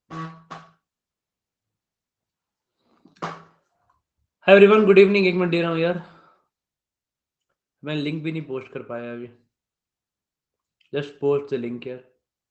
हाय everyone, good evening. 1 minute दे रहा हूँ यार, मैं लिंक भी नहीं पोस्ट कर पाया अभी। जस्ट पोस्ट द लिंक यार।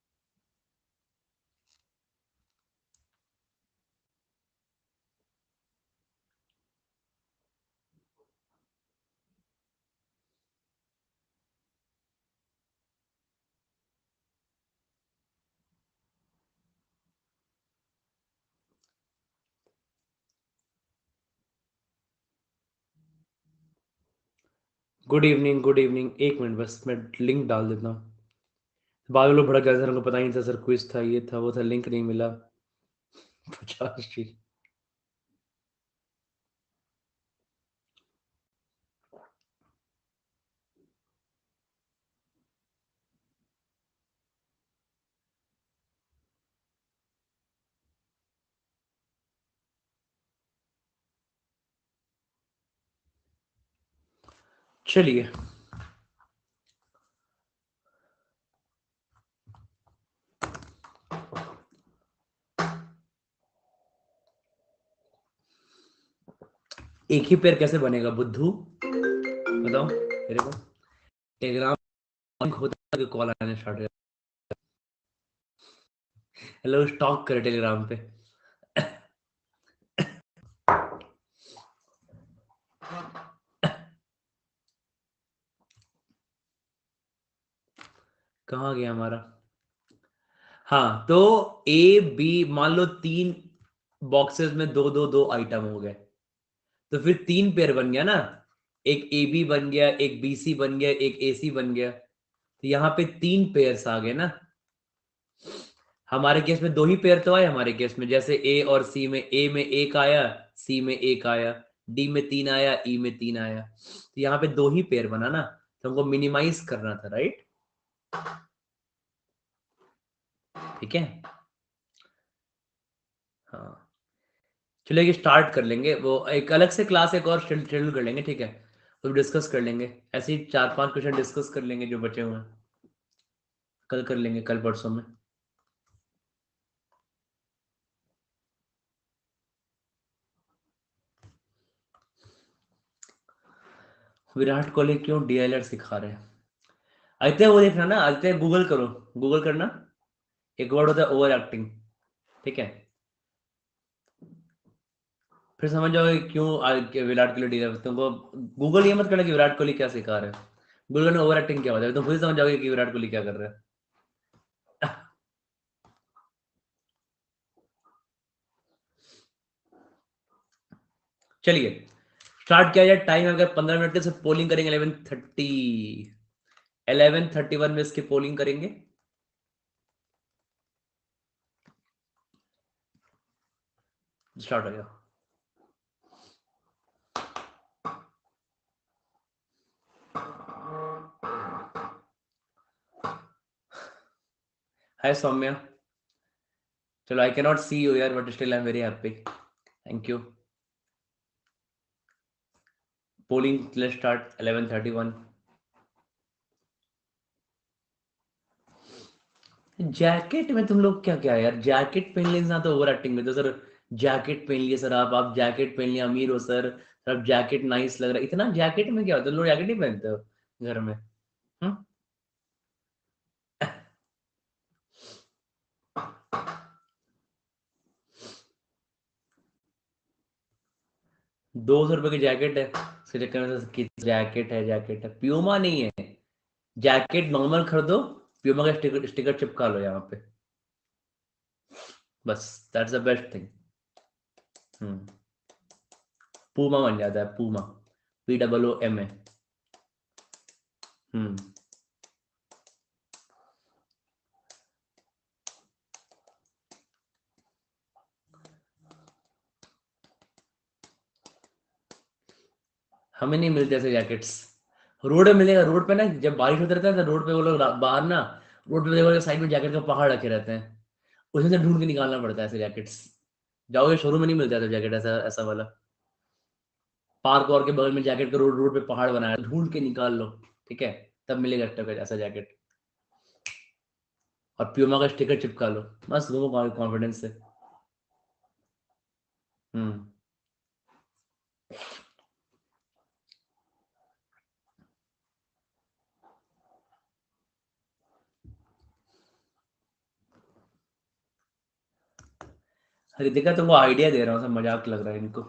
Good evening, good evening. 1 minute बस, मैं लिंक डाल देता हूँ। बाद में लोग भड़क जाते हैं, उनको पता नहीं था सर, क्विज था, ये था, वो था, लिंक नहीं मिला। 50 चीज। चलिए, एक ही पेयर कैसे बनेगा बुद्धू, बताओ मेरे को। टेलीग्राम होता है, कॉल आने स्टार्ट हो। हेलो, स्टॉक करे टेलीग्राम पे। कहाँ गया हमारा? हाँ, तो ए बी, मान लो 3 बॉक्सेस में दो दो दो आइटम हो गए, तो फिर 3 पेयर बन गया ना। एक ए बी बन गया, एक बी सी बन गया, एक ए सी बन गया। तो यहाँ पे 3 पेयर्स आ गए ना। हमारे केस में 2 ही पेयर तो आए हमारे केस में, जैसे ए और सी में, ए में 1 आया, सी में 1 आया, डी में 3 आया, ई में 3 आया। तो यहाँ पे 2 ही पेयर बना ना, तो हमको मिनिमाइज करना था, राइट? ठीक है। हाँ, चलिए स्टार्ट कर लेंगे। वो एक अलग से क्लास एक और शेड्यूल कर लेंगे, ठीक है? तो डिस्कस कर लेंगे, ऐसे ही 4-5 क्वेश्चन डिस्कस कर लेंगे जो बचे हुए हैं। कल कर लेंगे, कल परसों में। विराट कोहली क्यों डीएलएड सिखा रहे हैं? आदित्य, वो देखना ना, आदित्य गूगल करो, गूगल करना। एक वर्ड होता है ओवर एक्टिंग, ठीक है? फिर समझ जाओगे क्यों विराट कोहली डीएलएड। तुमको गूगल ये मत करना कि विराट कोहली क्या सिखा रहे हैं, गूगल करना ओवर एक्टिंग क्या होता है, तुम खुद ही समझ जाओगे कि विराट कोहली क्या कर रहे हैं। चलिए स्टार्ट किया जाए। टाइम अगर 15 मिनट के, सिर्फ पोलिंग करेंगे। 11:31 में इसकी पोलिंग करेंगे। स्टार्ट हो गया। हाय सौम्या, चलो, I can not see you यार, but still I am very happy, thank you. Polling let's start 11:31। Jacket में तुम लोग क्या क्या यार, जैकेट पहन लेने ना तो ओवर एक्टिंग में तो सर। जैकेट पहन लिए सर, आप जैकेट पहन लिए, अमीर हो सर। अब जैकेट नाइस लग रहा है, इतना जैकेट में क्या होता है? लोग जैकेट नहीं पहनते हो घर में? हम्म? 200 रुपए की जैकेट है, इसके चक्कर में कि जैकेट है, प्यूमा नहीं है। जैकेट नॉर्मल खरीदो, प्यूमा का स्टिकर स्टिकर चिपका लो यहाँ पे, बस। That's the best thing. Hmm, Puma बन जाता है, पूमा, POOMA। हम्म, हमें नहीं मिलते ऐसे जैकेट्स। रोड में मिलेगा, रोड पे ना, जब बारिश होती रहता है तो रोड पे वो लोग बाहर ना, रोड पे देखो साइड में जैकेट का पहाड़ रखे रहते हैं, उसमें से ढूंढ के निकालना पड़ता है ऐसे जैकेट्स। जाओगे शोरूम में नहीं मिलता ऐसा जैकेट, ऐसा ऐसा वाला। पार्क और के बगल में जैकेट का रोड रोड पे पहाड़ बनाया, ढूंढ के निकाल लो, ठीक है? तब मिलेगा ऐसा जैकेट। और प्यूमा का स्टिकर चिपका लो, बस घूमो कॉन्फिडेंस से। रितिका तुमको आइडिया दे रहा हूँ, सब मजाक लग रहा है इनको।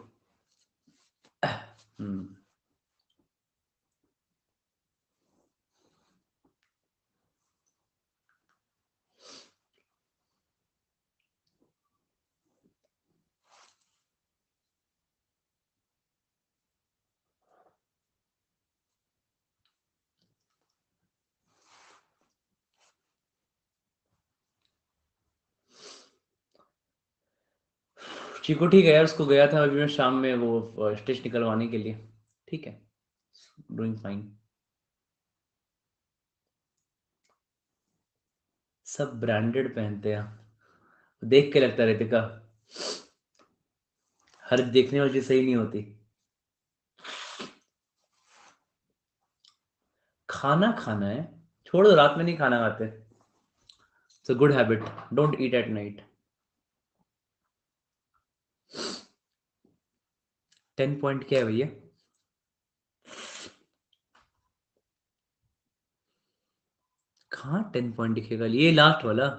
चीकू ठीक है यार, उसको गया था अभी मैं शाम में वो स्टिच निकलवाने के लिए। ठीक है, डूइंग फाइन। सब ब्रांडेड पहनते हैं, देख के लगता है रितिका, हर देखने वाली चीज सही नहीं होती। खाना खाना है, छोड़ दो, रात में नहीं खाना खाते। It's a good habit, don't eat at night. 10 point क्या है भैया? कहाँ 10 पॉइंट दिखेगा, ये लास्ट वाला?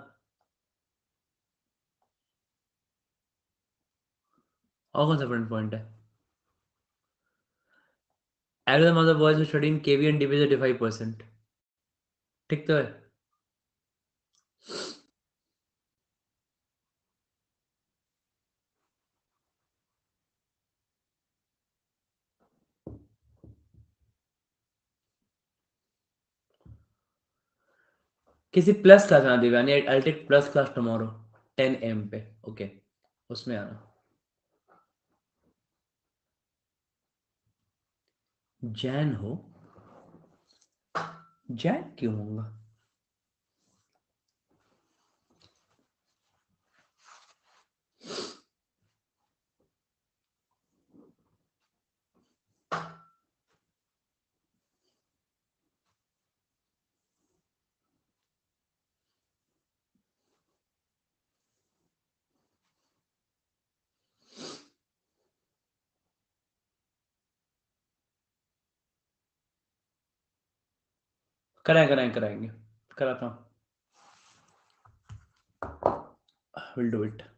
और कौन सा पॉइंट है? Algorithm of the boys who study in KV and DB is 85%। ठीक तो है। किसी प्लस क्लास आना Divyani, I take plus class tomorrow 10 AM पे। ओके, उसमें आना। जैन हो? जैन क्यों होगा? कराएंगे, कराता हूँ। Will do it.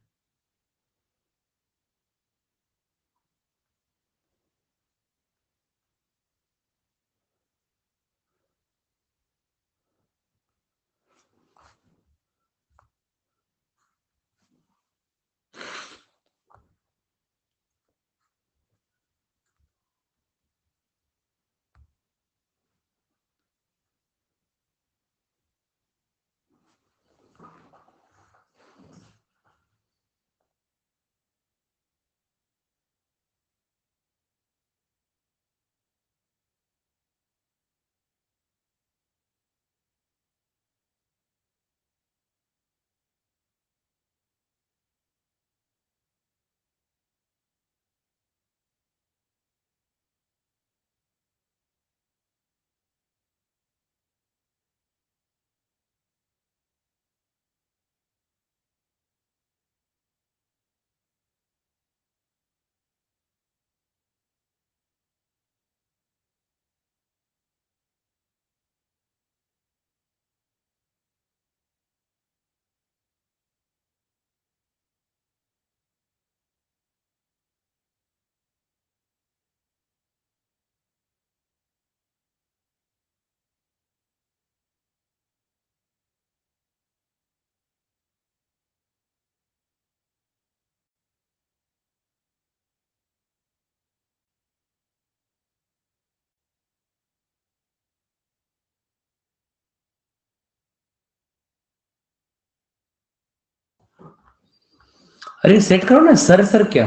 अरे सेट करो ना सर, सर क्या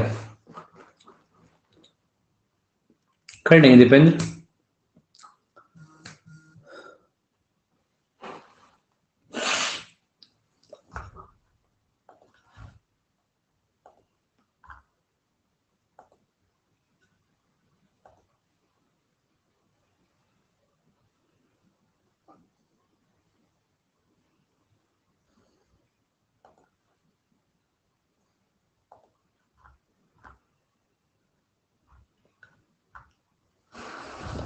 कर नहीं दीपेंद्र?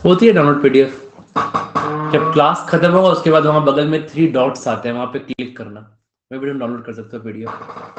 होती है डाउनलोड पीडीएफ। जब क्लास खत्म होगा उसके बाद वहां बगल में 3 डॉट्स आते हैं, वहां पे क्लिक करना, मैं वीडियो डाउनलोड कर सकते हो पीडीएफ।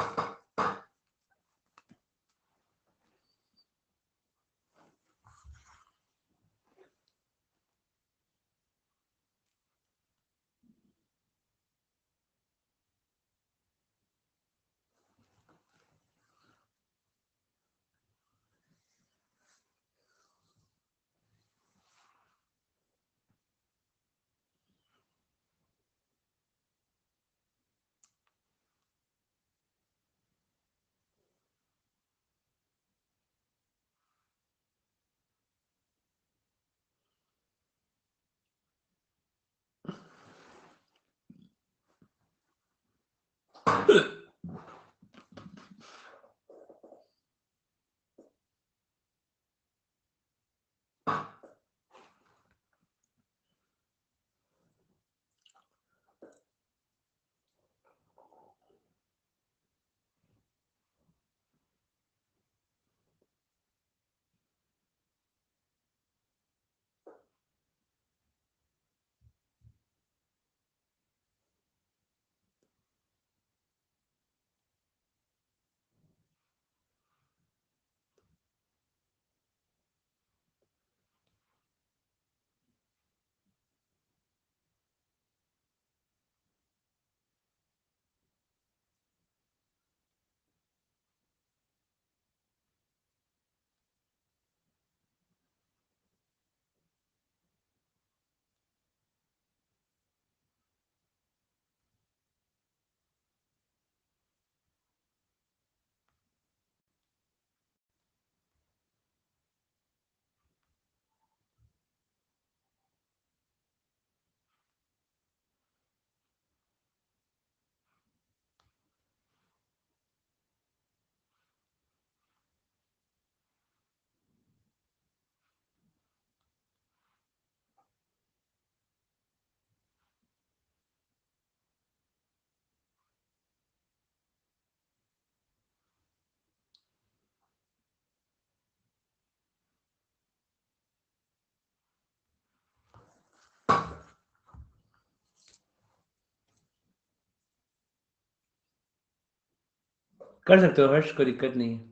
कर सकते हो हर्ष, कोई दिक्कत नहीं है।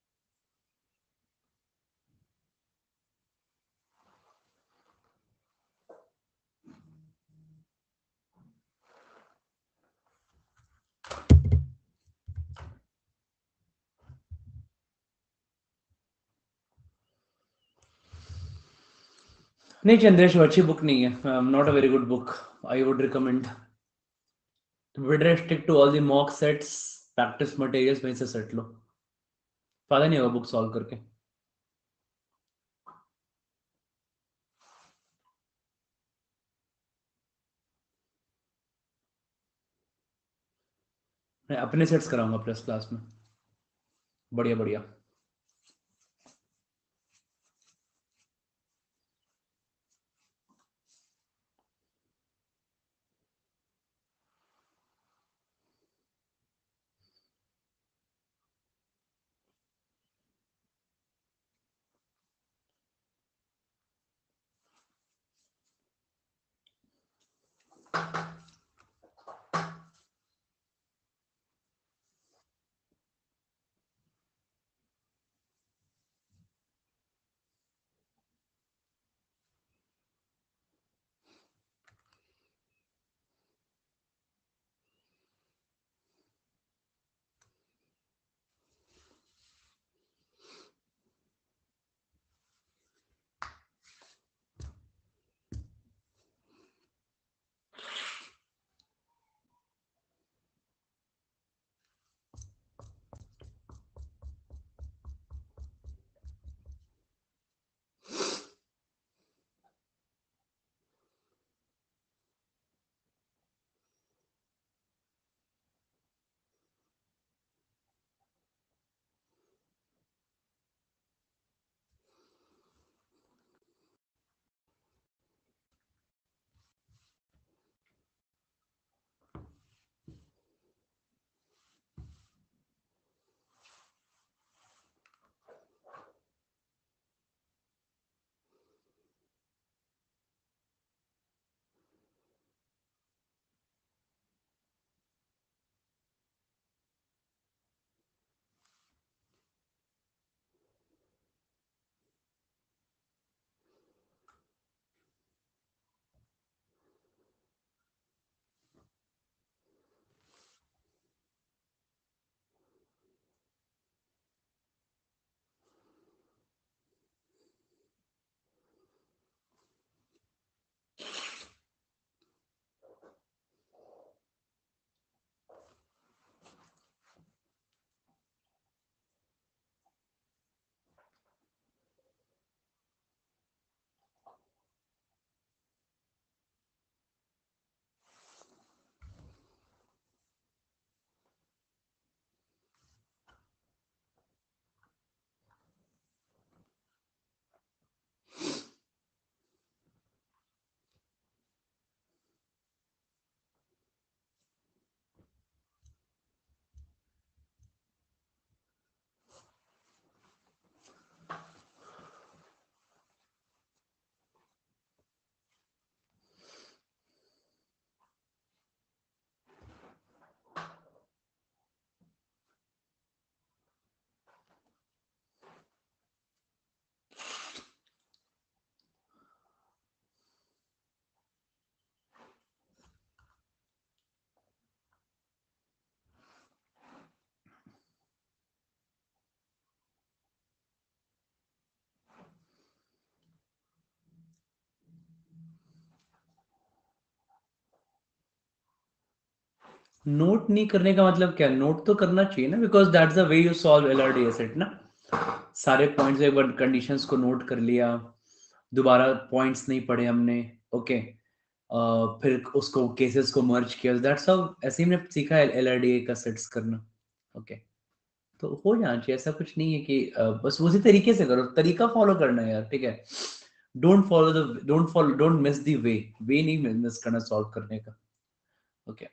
नहीं चंद्रेश, वो अच्छी बुक नहीं है, not a very good book. I would recommend better stick to all the mock sets, practice materials वहीं से सेट लो, फायदा नहीं होगा बुक सॉल्व करके। मैं अपने सेट्स कराऊंगा प्लस क्लास में, बढ़िया बढ़िया। नोट नहीं करने का मतलब क्या? नोट तो करना चाहिए ना, because that's the way you solve LRDA set ना। सारे पॉइंट्स एक बार कंडीशंस को नोट कर लिया, दोबारा पॉइंट्स नहीं पढ़े हमने, ओके। फिर उसको केसेस को मर्ज किया, दैट्स हाउ, ऐसे ही हमने सीखा है एलआरडीए का सेट्स करना, ओके। तो हो जाना चाहिए, ऐसा कुछ नहीं है कि बस उसी तरीके से करो, तरीका फॉलो करना है यार, ठीक है। Don't miss the way, way नहीं मिस करना सॉल्व करने का, ओके।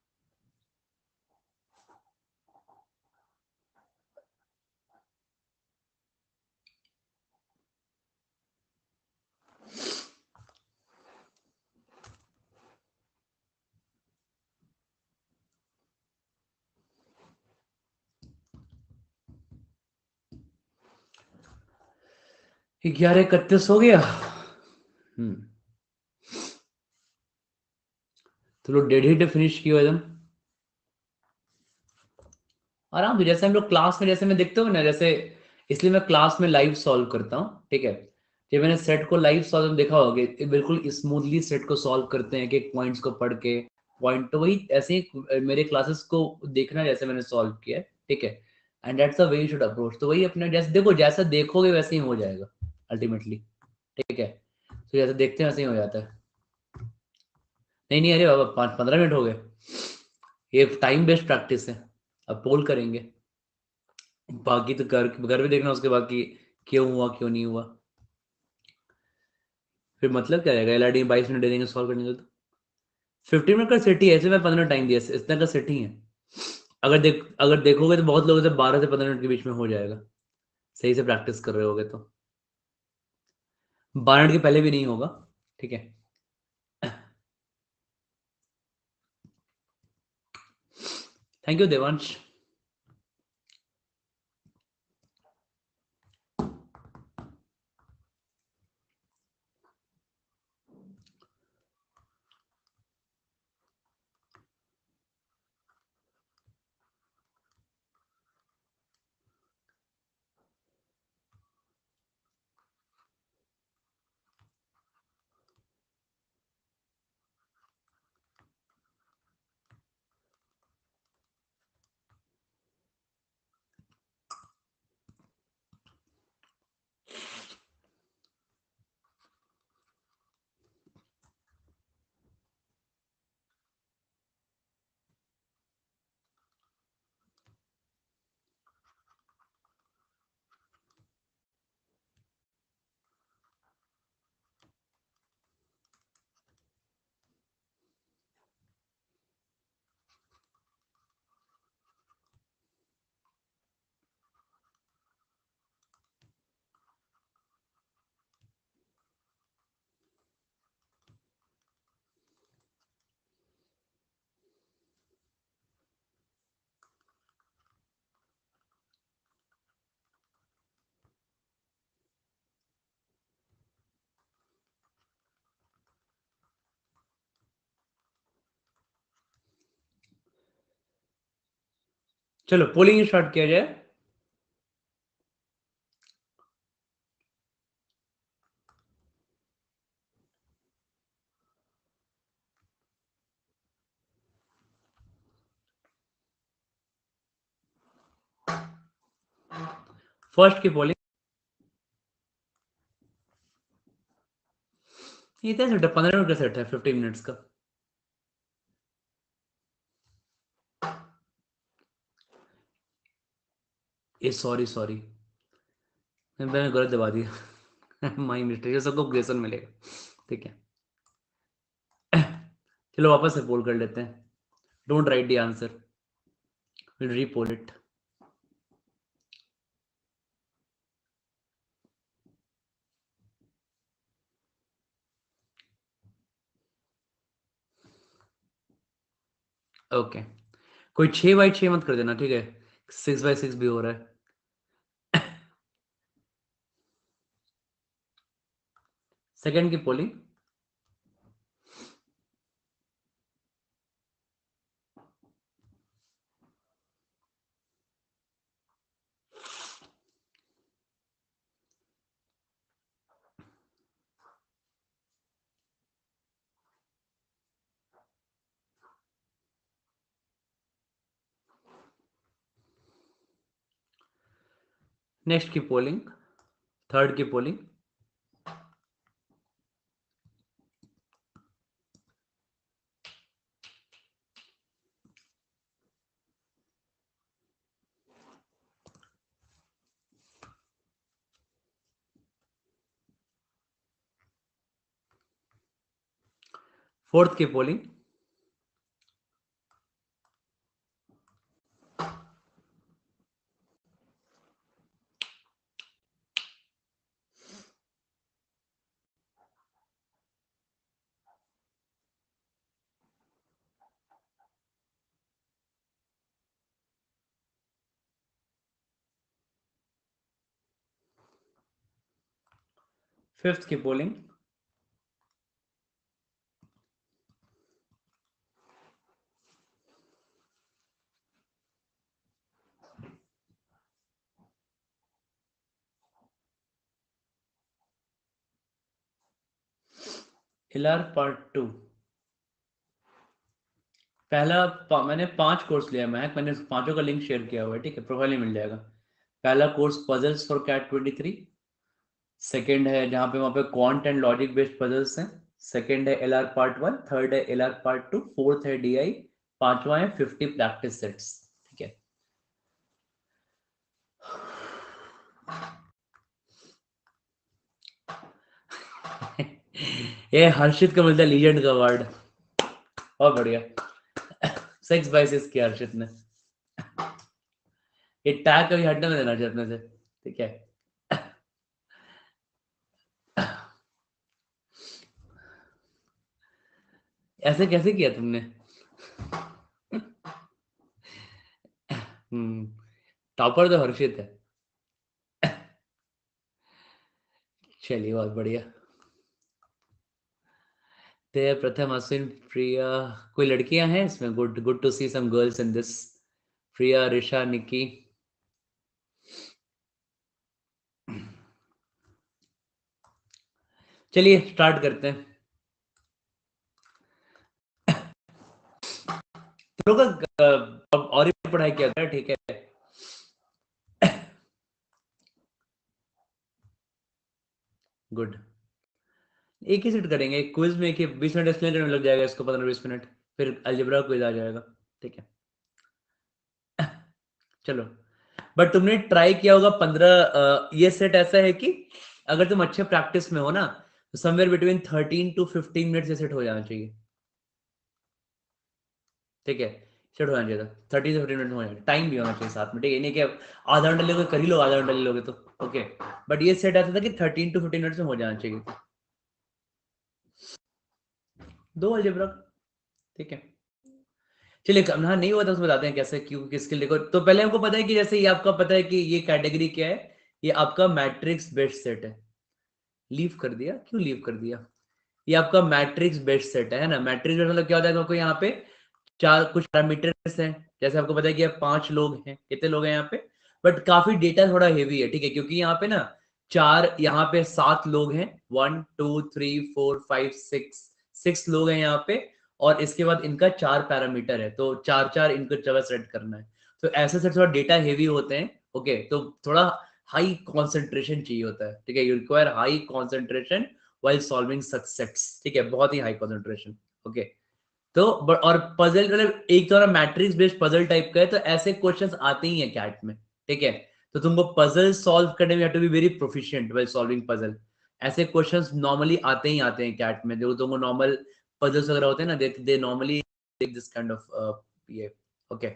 11:31 हो गया। तो लोग डेढ़ ही फिनिश किया एकदम आराम से, जैसे हम लोग क्लास में, जैसे मैं देखते हो ना, जैसे इसलिए मैं क्लास में लाइव सॉल्व करता हूँ, ठीक है। जब मैंने सेट को लाइव सॉल्व देखा होगा, ये बिल्कुल स्मूथली सेट को सॉल्व करते हैं, कि पॉइंट्स को पढ़ के, पॉइंट तो वही ऐसे ही मेरे क्लासेस को देखना जैसे मैंने सॉल्व किया है, ठीक है। And that's the way you should approach. तो वही अपने जैसे देखो, जैसा देखोगे वैसे ही हो जाएगा अल्टीमेटली, ठीक है। तो जैसे देखते हैं वैसे ही हो जाता है। नहीं नहीं, अरे बाबा 5-15 मिनट हो गए, ये टाइम बेस्ड प्रैक्टिस है। अब पोल करेंगे, बाकी तो घर घर में देखना उसके बाकी, क्यों हुआ क्यों नहीं हुआ। फिर मतलब क्या रहेगा, एलआरडी 22 मिनट दे देंगे सॉल्व करने का तो। 15 मिनट का सेट ही है, ऐसे मैं 15 टाइम दिया, इतना का सेट ही है। अगर देखोगे तो बहुत लोगों से 12 से 15 मिनट के बीच में हो जाएगा, सही से प्रैक्टिस कर रहे होगे तो। 12 मिनट के पहले भी नहीं होगा, ठीक है। Thank you Devansh. चलो पोलिंग स्टार्ट किया जाए। फर्स्ट की पोलिंग, ये क्या सेट है, 15 मिनट का सेट है, 15 मिनट्स का। ये सॉरी सॉरी, मैंने गलत दबा दिया। माई मिस्टेक, सबको ग्रेसन मिलेगा, ठीक है। चलो वापस से पोल कर लेते हैं। Don't write the answer, will repoll it. Okay, कोई 6x6 मत कर देना, ठीक है। 6x6 भी हो रहा है। सेकंड की पोलिंग, नेक्स्ट की पोलिंग, थर्ड की पोलिंग। फोर्थ की पोलिंग। फिफ्थ की पोलिंग। LR part 2। मैंने 5 कोर्स लिया मैंने पांचों का लिंक शेयर किया हुआ है, ठीक है, प्रोफाइल में मिल जाएगा। पहला course puzzles for CAT 23। Second है जहाँ पे वहाँ पे quant and logic based puzzles हैं। सेकेंड है एलआर पार्ट 1। थर्ड है एलआर पार्ट 2। फोर्थ है डीआई। पांचवा है 50 प्रैक्टिस सेट्स, ठीक है। ये हर्षित को मिलता है लीजेंड का अवार्ड। बहुत बढ़िया। 6/6 किया हर्षित ने। ये टैग कभी हटने में देना चाहिए अपने से, ठीक है। ऐसे कैसे किया तुमने? टॉपर तो हर्षित है। चलिए बहुत बढ़िया। ते प्रथम अश्विन प्रिया। कोई लड़कियां हैं इसमें? Good good to see some girls in this. Priya, Risha, Nikki. चलिए स्टार्ट करते हैं। तुम लोग का और ही पढ़ाई किया था, ठीक है। गुड। एक ही सेट करेंगे क्विज में, एक ही 20 मिनट एक्सप्लेन करने में लग जाएगा इसको, 15-20 मिनट। फिर अलजेब्रा क्विज आ जाएगा, ठीक है। चलो। बट तुमने ट्राई किया होगा 15। ये सेट ऐसा है कि अगर तुम अच्छे प्रैक्टिस में हो ना, तो समवेयर बिटवीन 13 to 15 मिनट से सेट हो जाना चाहिए, ठीक है। सेट हो जाना चाहिए। 30 से 15 मिनट में हो जाए, टाइम भी होना चाहिए साथ में, ठीक है। नहीं कि आधा घंटा लोगे कर ही लो, आधा घंटा ले लोगे तो ओके। बट ये सेट ऐसा था कि 13 to 15 मिनट में हो जाना चाहिए। दो अलजेब्रा, ठीक है। चलिए, हाँ नहीं हुआ था उसको बताते हैं कैसे क्यों किसके लिए। तो पहले हमको पता है कि जैसे ये आपका पता है कि ये कैटेगरी क्या है। ये आपका मैट्रिक्स बेस्ड सेट है। लीव कर दिया, क्यों लीव कर दिया? ये आपका मैट्रिक्स बेस्ड सेट है ना। मैट्रिक्स बेस्ड मतलब क्या होता है, आपको यहाँ पे चार कुछ पैरामीटर्स हैं। जैसे आपको पता है कि 5 लोग हैं, कितने लोग हैं यहाँ पे। बट काफी डेटा थोड़ा हेवी है, ठीक है, क्योंकि यहाँ पे ना यहाँ पे 7 लोग हैं। 1 2 3 4 5 6 6 लोग हैं यहाँ पे। और इसके बाद इनका 4 पैरामीटर है, तो चार चार इनको जगह सेट करना है। तो ऐसे सेट थोड़ा डेटा हेवी होते हैं, ओके। तो थोड़ा हाई कॉन्सेंट्रेशन चाहिए होता है, ठीक है। You require high concentration while solving such sets, ठीक है, बहुत ही हाई कॉन्सेंट्रेशन, ओके। तो और पजल मतलब एक तो मैट्रिक्स बेस्ड पजल टाइप का है, तो ऐसे क्वेश्चंस आते ही हैं कैट में, ठीक है। तो तुमको पजल सॉल्व करने में, to be very proficient while solving puzzle. ऐसे क्वेश्चंस नॉर्मली आते ही आते हैं कैट में, जो तुमको नॉर्मल पजल्स वगैरह होते हैं ना, they normally take this kind of ये, ओके।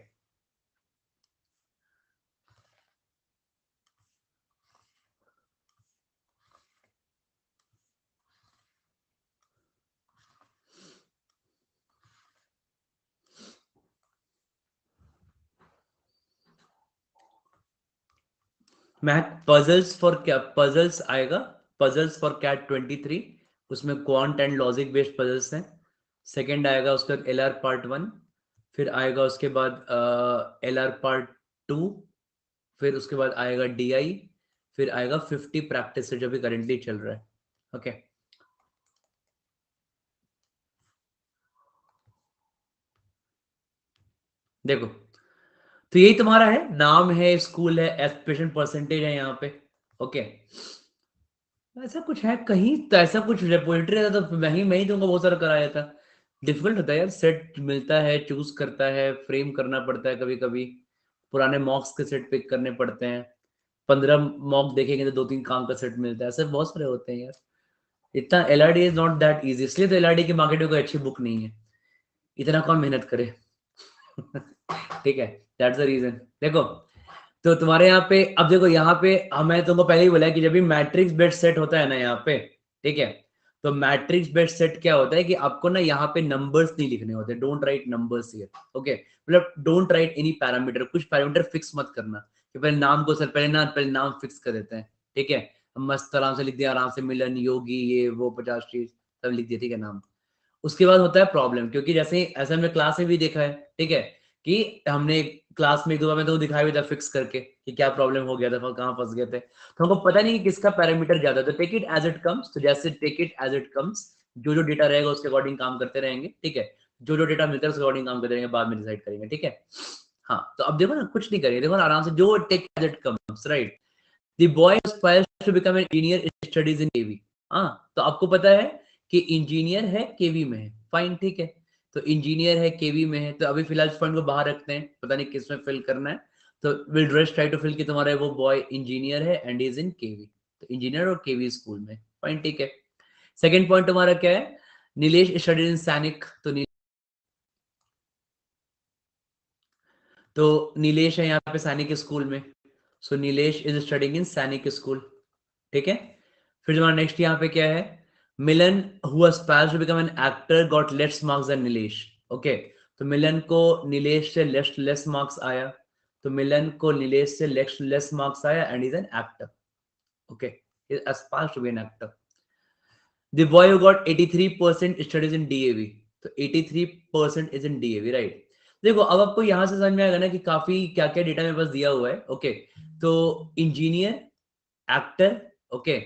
मैथ पजल्स फॉर क्या, पजल्स आएगा। Puzzles for CAT 23। उसमें quant and logic based puzzles हैं। सेकंड आएगा उसका एल आर पार्ट 1। फिर आएगा उसके बाद एल आर पार्ट 2। फिर उसके बाद आएगा डीआई। फिर आएगा 50 प्रैक्टिस जो भी करेंटली चल रहा है, ओके। देखो, तो यही तुम्हारा है, नाम है, स्कूल है, एस्पिरेशन परसेंटेज है यहाँ पे। ओके, ऐसा कुछ है कहीं तो, ऐसा कुछ रेपोजिटरी रहता तो मैं ही तुमको बहुत सारा कराया था। डिफिकल्ट होता है यार, सेट मिलता है, चूज करता है, फ्रेम करना पड़ता है, कभी कभी पुराने मॉक्स के सेट पिक करने पड़ते हैं, 15 मॉक देखेंगे तो 2-3 काम का सेट मिलता है, ऐसे बहुत सारे होते हैं यार। इतना LRD is not that easy, इसलिए तो एलआरडी की मार्केट में कोई अच्छी बुक नहीं है, इतना कौन मेहनत करे। ठीक है, दैट्स द रीजन। देखो, तो तुम्हारे यहाँ पे, अब देखो यहाँ पे मैं तुमको पहले ही बोला है कि जब भी मैट्रिक्स बेस्ड सेट होता है ना यहाँ पे, ठीक है, तो मैट्रिक्स बेस्ड सेट क्या होता है कि आपको ना यहाँ पे नंबर्स नहीं लिखने होते, don't write numbers here. Okay, मतलब डोंट राइट एनी पैरामीटर, कुछ पैरामीटर फिक्स मत करना कि पहले नाम को, सर पहले नाम फिक्स कर देते हैं, ठीक है, मस्त आराम से लिख दिया, आराम से मिलन, योगी, ये वो 50 चीज सब लिख दिया, ठीक है, नाम। उसके बाद होता है प्रॉब्लम, क्योंकि जैसे ऐसा हमने क्लास में भी देखा है, ठीक है, कि हमने क्लास में एक दो बार में तो दिखाया भी था फिक्स करके कि क्या प्रॉब्लम हो गया था, कहाँ फंस गए थे, तो हमको पता नहीं कि किसका पैरामीटर ज्यादा, तो take it as it comes, तो जैसे take it as it comes, जो जो डेटा रहेगा उसके अकॉर्डिंग काम करते रहेंगे, ठीक है, जो जो डेटा मिलता है उसके अकॉर्डिंग काम करते रहेंगे, बाद में डिसाइड करेंगे, ठीक है। हाँ, तो अब देखो ना, कुछ नहीं करेंगे, देखो ना आराम से, जो take as it comes, right. The boy aspires to become an engineer, studies in KV. हाँ, तो आपको पता है कि इंजीनियर है, केवी में है, फाइन, ठीक है, तो इंजीनियर है, केवी में है, तो अभी फिलहाल इस पॉइंट को बाहर रखते हैं, पता नहीं किस में फिल करना है, तो will just try to fill कि तुम्हारा वो बॉय इंजीनियर है एंड इज इन केवी, तो इंजीनियर और केवी स्कूल में, फाइन, ठीक है। सेकंड पॉइंट तुम्हारा क्या है, नीलेश स्टडीज इन सैनिक, तो नीलेश है यहाँ पे सैनिक स्कूल में, so Nilesh is studying in Sainik school, ठीक है। फिर तुम्हारा नेक्स्ट यहाँ पे क्या है, Milan who aspires to become an actor got less marks than Nilesh. Okay, तो मिलन को नीलेश से लेस मार्क्स आया, तो मिलन को नीलेश से लेस मार्क्स आया and is an actor. Okay, he aspires to be an actor. The boy who got 83% studies in DAV, तो 83% is in DAV, right? देखो, अब आपको यहां से समझ में आएगा ना कि काफी क्या क्या डेटा मेरे पास दिया हुआ है। ओके, तो engineer, actor, okay,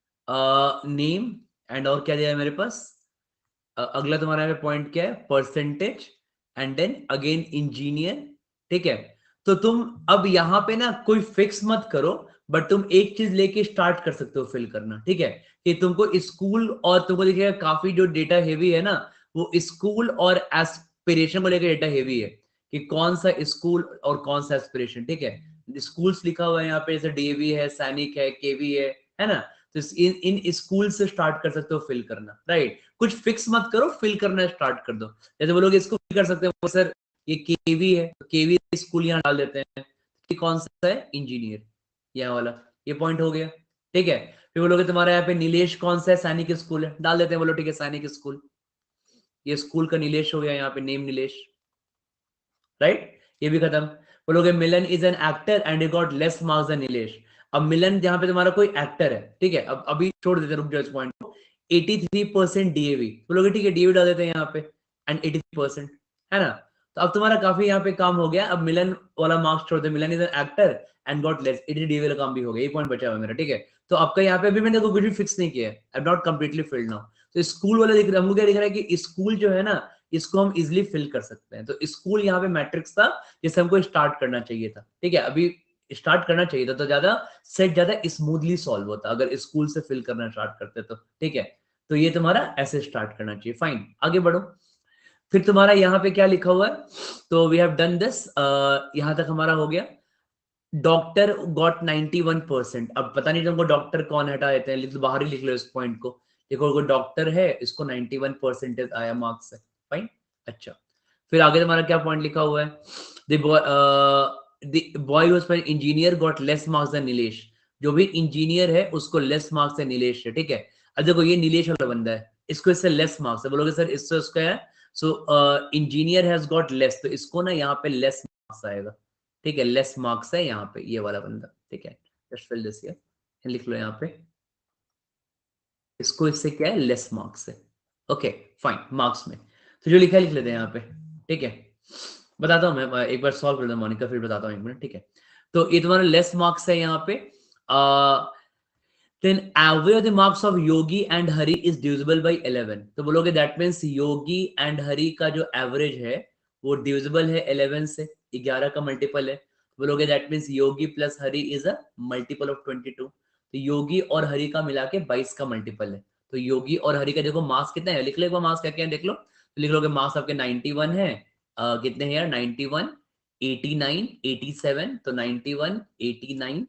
name and और क्या दिया है मेरे पास, अगला तुम्हारा यहाँ पे पॉइंट क्या है, percentage, and then again engineer, ठीक है। तो तुम अब यहाँ पे ना कोई फिक्स मत करो, बट तुम एक चीज लेके स्टार्ट कर सकते हो फिल करना, ठीक है, कि तुमको स्कूल, और तुमको देखिएगा काफी जो डेटा हेवी है ना, वो स्कूल और एस्पिरेशन को लेकर डेटा हेवी है, कि कौन सा स्कूल और कौन सा एस्पिरेशन, ठीक है। स्कूल्स लिखा हुआ है यहाँ पे, जैसे डीएवी है, सैनिक है, केवी है ना, तो इन स्कूल से स्टार्ट कर सकते हो फिल करना, राइट। कुछ फिक्स मत करो, फिल करना स्टार्ट कर दो, जैसे बोलोगे इसको फिल कर सकते हो सर, ये केवी है, केवी स्कूल यहाँ डाल देते हैं, कि कौन सा है, इंजीनियर, यह वाला, ये पॉइंट हो गया, ठीक है। फिर बोलोगे तुम्हारा यहाँ पे नीलेश कौन सा है, सैनिक स्कूल है, डाल देते हैं, बोलो ठीक है, सैनिक स्कूल, ये स्कूल का नीलेश हो गया, यहाँ पे नेम नीलेश, राइट, ये भी खत्म। बोलोगे Milan is an actor and you got less marks than Nilesh, अब मिलन जहां पे तुम्हारा कोई एक्टर है, ठीक है, अब अभी छोड़ देते हैं, रुक जाओ इस पॉइंट को, 83% डीएवी, बोलोगे ठीक है, डीएवी डाल देते हैं यहाँ पे, एंड 83%, है ना, तो अब तुम्हारा काफी यहाँ पे काम हो गया, अब मिलन वाला मार्क्स छोड़ दे, Milan is an actor and got less 80 DAV का काम भी हो गया, ये पॉइंट बचा हुआ मेरा, ठीक है। तो आपका यहाँ पे अभी मैंने कुछ भी फिक्स नहीं किया है, I am not completely filled now, तो स्कूल वाला दिख रहा है, हमको क्या दिख रहा है कि स्कूल जो है ना, इसको हम इजिली फिल कर सकते हैं, तो स्कूल यहाँ पे मैट्रिक्स था जिससे हमको स्टार्ट करना चाहिए था, ठीक है, अभी स्टार्ट करना चाहिए था, तो ज्यादा सेट ज्यादा स्मूथली सॉल्व होता अगर स्कूल से फिल करना स्टार्ट करते तो, ठीक है। तो ये तुम्हारा ऐसे स्टार्ट करना चाहिए, फाइन, आगे बढ़ो। फिर तुम्हारा यहाँ पे क्या लिखा हुआ है, तो वी हैव डन दिस, यहां तक हमारा हो गया। डॉक्टर गॉट 91%, अब पता नहीं तुमको डॉक्टर कौन हटा देते हैं, लिख दो, बाहर ही लिख लो इस पॉइंट को, देखो कोई डॉक्टर है, इसको 91% आया मार्क्स है, फाइन, अच्छा। फिर आगे तुम्हारा क्या पॉइंट लिखा हुआ है, the boy was for engineer got less marks than Nilesh, जो भी इंजीनियर है उसको लेस मार्क्स है नीलेश है, ठीक है। अब देखो ये नीलेश वाला बंदा है, इसको इससे लेस मार्क्स है, बोलोगे सर इससे उसका है, so engineer has got less, तो इसको ना यहाँ पे लेस मार्क्स आएगा, ठीक है, लेस मार्क्स है यहाँ पे, ये वाला बंदा, ठीक है, जस्ट फिल दिस हियर, लिख लो यहाँ पे, इसको इससे क्या है, लेस मार्क्स है, ओके, फाइन, मार्क्स में, तो जो लिखा है लिख लेते हैं यहाँ पे, ठीक है। बताता हूँ मैं एक बार सॉल्व कर देता मोनिका, फिर बताता हूँ एक मिनट, ठीक है। तो ये तुम्हारा लेस मार्क्स है यहाँ पे, then average of the marks of Yogi and Hari is divisible by 11, तो बोलोगे that means Yogi and Hari का जो एवरेज है वो डिविजिबल है 11 से, 11 का मल्टीपल है, बोलोगे that means Yogi plus Hari is a multiple of 22। तो योगी और हरि का मिला के 22 का मल्टीपल है। तो योगी और हरि का देखो मास कितना है, लिख लो एक बार मास क्या क्या है देख लो। तो लिख लोगे मास आपके 91 है, कितने हैं यार 91, 89, 87, तो 91, 89,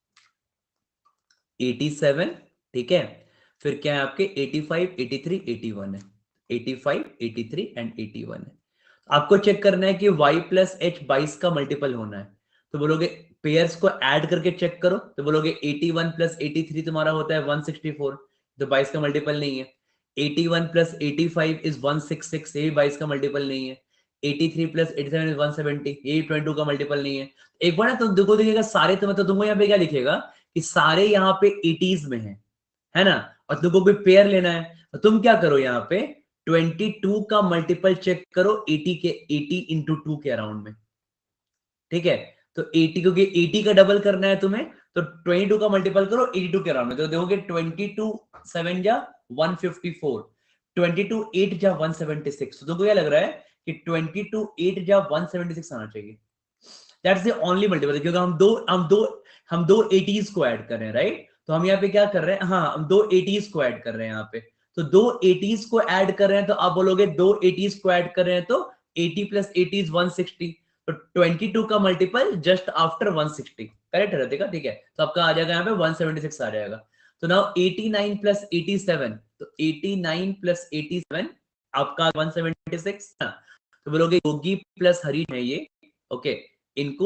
87, ठीक है। फिर क्या है आपके 85, 83, 81 है, 85, 83 एंड 81 है। आपको चेक करना है कि y प्लस एच 22 का मल्टीपल होना है। तो बोलोगे पेयर्स को ऐड करके चेक करो, तो बोलोगे 81 प्लस 83 तुम्हारा होता है 164, तो 22 का मल्टीपल नहीं है। 81 प्लस 85 इज 166, ये भी 22 का मल्टीपल नहीं है। 83 प्लस 87 इज 170, ये भी 22 का मल्टीपल नहीं है। एक बार ना तुम देखो देखिएगा सारे, तो मतलब तुमको यहाँ पे क्या लिखेगा कि सारे यहाँ पे 80s में है ना, और तुमको कोई पेयर लेना है, तो तुम क्या करो यहाँ पे 22 का मल्टीपल चेक करो 80 इंटू 2 के अराउंड में, ठीक है। तो 80, क्योंकि 80 का डबल करना है तुम्हें, तो 22 का मल्टीपल करो 82 के अराउंड में, तो देखोगे 22 7 जा 154, 22 8 जा 176। तो तुमको क्या लग रहा है कि 22 8 जा 176 आना चाहिए। दैट्स द ओनली मल्टीपल, क्योंकि हम दो 80s को ऐड कर रहे हैं, राइट। तो हम यहाँ पे क्या कर रहे हैं, हाँ हम दो 80s को ऐड कर रहे हैं यहाँ पे। तो दो 80s को ऐड कर रहे हैं, तो आप बोलोगे दो 80s को ऐड कर रहे हैं, तो 80 प्लस 80 इज 160, तो 22 का मल्टीपल जस्ट आफ्टर 160 करेक्ट रहेगा, ठीक है। तो आपका आ जाएगा यहाँ पे 176 आ जाएगा। तो नाउ 89 प्लस 87, तो 89 प्लस 87 आपका 176, तो बोलोगे योगी प्लस हरि है ये, ओके। इनको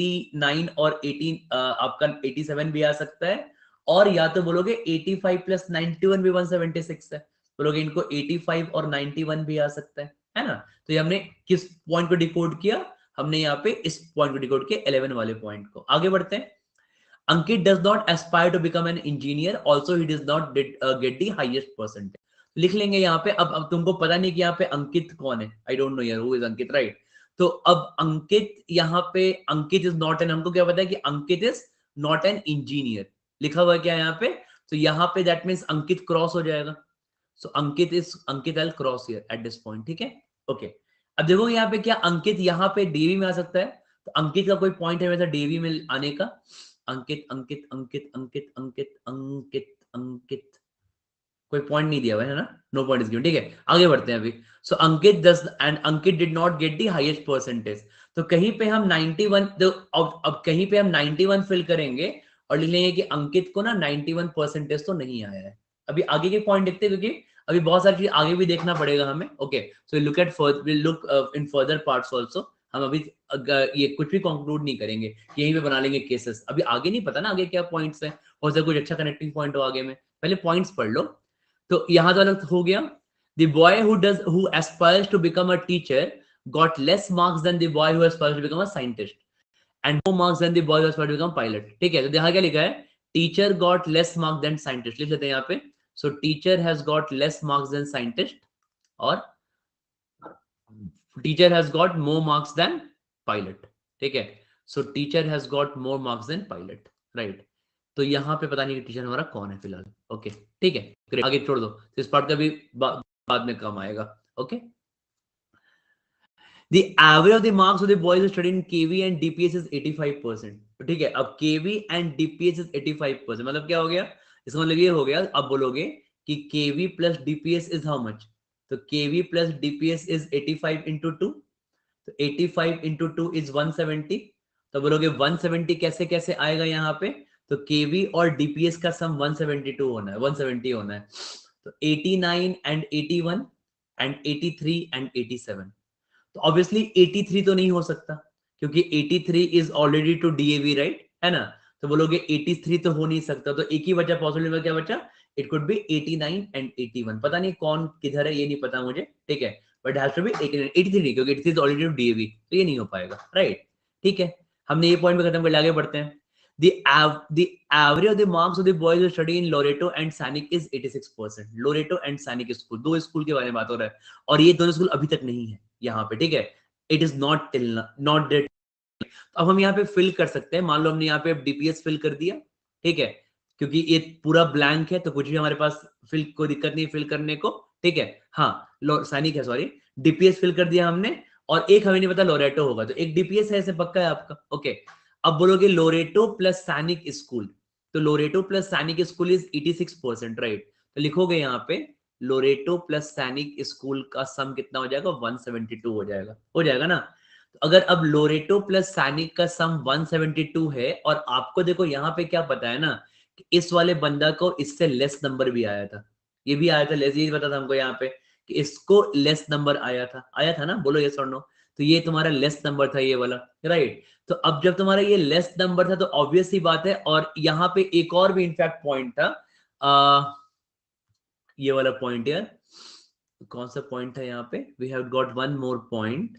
89 और 18 आपका 87 भी आ सकता है, और या तो बोलोगे 85 प्लस 91 भी 176 है, बोलोगे इनको 85 और 91 भी आ सकता है ना। तो ये हमने किस पॉइंट को डिकोड किया, हमने यहाँ पे इस पॉइंट को डिकोड किया 11 वाले पॉइंट को। आगे बढ़ते हैं। Ankit does not aspire to become an engineer, also he does not get the highest percentage. लिख लेंगे यहाँ पे। अब तुमको पता नहीं कि यहाँ पे अंकित कौन है, आई डोंट नो यार हु इज अंकित, राइट। तो अब अंकित यहाँ पे, अंकित इज नॉट एन, हमको क्या पता है कि Ankit is not an engineer, लिखा हुआ है क्या यहाँ पे। तो यहाँ पे दैट मीन्स अंकित क्रॉस हो जाएगा। So Ankit I cross here at this point, ठीक है, ओके। अब देखो यहाँ पे क्या अंकित यहाँ पे डीवी में आ सकता है, तो अंकित का कोई पॉइंट है वैसा डीवी में आने का। अंकित अंकित अंकित अंकित अंकित अंकित अंकित, कोई पॉइंट नहीं दिया हुआ है ना, नो पॉइंट इज गिवन, ठीक है। आगे बढ़ते हैं अभी। So Ankit does and Ankit did not get the highest percentage. तो कहीं पे हम 91, तो अब कहीं पे हम 91 फिल करेंगे और लिख लेंगे कि अंकित को ना 91 परसेंटेज तो नहीं आया है। अभी आगे के पॉइंट देखते हैं, क्योंकि अभी बहुत सारी चीज आगे भी देखना पड़ेगा हमें, okay. So look at will look in further parts also. हम अभी ये कुछ भी कंक्लूड नहीं करेंगे, यहीं पे बना लेंगे केसेस। अभी आगे नहीं पता ना आगे क्या पॉइंट्स हैं, हो सकता है कुछ अच्छा कनेक्टिंग पॉइंट हो आगे में, पहले पॉइंट्स पढ़ लो। तो यहां तो अलग हो गया। The boy who aspires to become a teacher got less marks than the boy who aspires to become a scientist, and more marks than the boy who aspires to become pilot। ठीक है, तो यहाँ क्या लिखा है, teacher got less marks than scientist, लिख लेते हैं यहाँ पे। So teacher has got less marks than scientist, और teacher has got more marks than pilot, ठीक है। So teacher has got more marks than pilot, right। तो यहाँ पे पता नहीं कि टीचर हमारा कौन है फिलहाल, ओके ठीक है, ग्रेट। आगे छोड़ दो, इस पार्ट का भी बाद में काम आएगा, okay. The average of the marks of the boys who studied in KV and DPS is 85%। तो ठीक है, अब KV and DPS is 85%, मतलब क्या हो गया, इसका मतलब ये हो गया। अब बोलोगे कि KV plus DPS is how much, तो KV plus DPS is 85 into 2, तो 85 into 2 is 170। तो बोलोगे 170 कैसे कैसे आएगा यहाँ पे, तो केवी और डीपीएस का सम 172 होना है, 170 होना है। तो 89 एंड 81 एंड 83 एंड 87। तो ऑब्वियसली 83 तो नहीं हो सकता, क्योंकि 83 is already to DAV, right, है ना। तो बोलोगे 83 तो हो नहीं सकता, तो एक ही बचा पॉसिबिलिटी, क्या बचा, इट कुड बी 89 एंड 81। पता नहीं कौन किधर है, ये नहीं पता मुझे, ठीक है, बट हैज टू बी 83, क्योंकि 83 इज ऑलरेडी टू डीएवी, तो ये नहीं हो पाएगा, राइट, ठीक है। हमने ये पॉइंट पे खत्म कर, आगे बढ़ते हैं। The average of the marks of the boys who study in Loreto and Sanic is 86%। Loreto and Sanic school, दो स्कूल के बारे में बात हो रहा है, और ये दोनों स्कूल अभी तक नहीं है यहाँ पे, ठीक है। It is not till not date. अब हम यहाँ पे फिल कर सकते हैं, मान लो हमने यहाँ पे डीपीएस फिल कर दिया, ठीक है, क्योंकि ये पूरा ब्लैंक है, तो कुछ भी हमारे पास फिल कोई दिक्कत नहीं फिल करने को, ठीक है। हाँ, सैनिक है, सॉरी, डीपीएस फिल कर दिया हमने, और एक हमें नहीं पता लोरेटो होगा, तो एक डीपीएस है, ऐसे पक्का है आपका। ओके, अब बोलोगे लोरेटो प्लस सैनिक स्कूल, तो Loreto plus Sainik school is 86%, right. तो लिखोगे यहाँ पे लोरेटो प्लस सैनिक स्कूल का सम कितना हो जाएगा, 172 हो जाएगा ना। तो अगर अब लोरेटो प्लस सैनिक का सम 172 है, और आपको देखो यहाँ पे क्या पता है ना, कि इस वाले बंदा को इससे लेस नंबर भी आया था, ये भी आया था लेस, ये पता था हमको यहाँ पे कि इसको लेस नंबर आया था ना, बोलो यस और नो। तो ये तुम्हारा लेस नंबर था ये वाला, राइट। तो अब जब तुम्हारा ये लेस नंबर था तो ऑब्वियस ही बात है, और यहाँ पे एक और भी इनफैक्ट पॉइंट था, ये वाला पॉइंट यार, कौन सा पॉइंट था यहाँ पे, we have got one more point.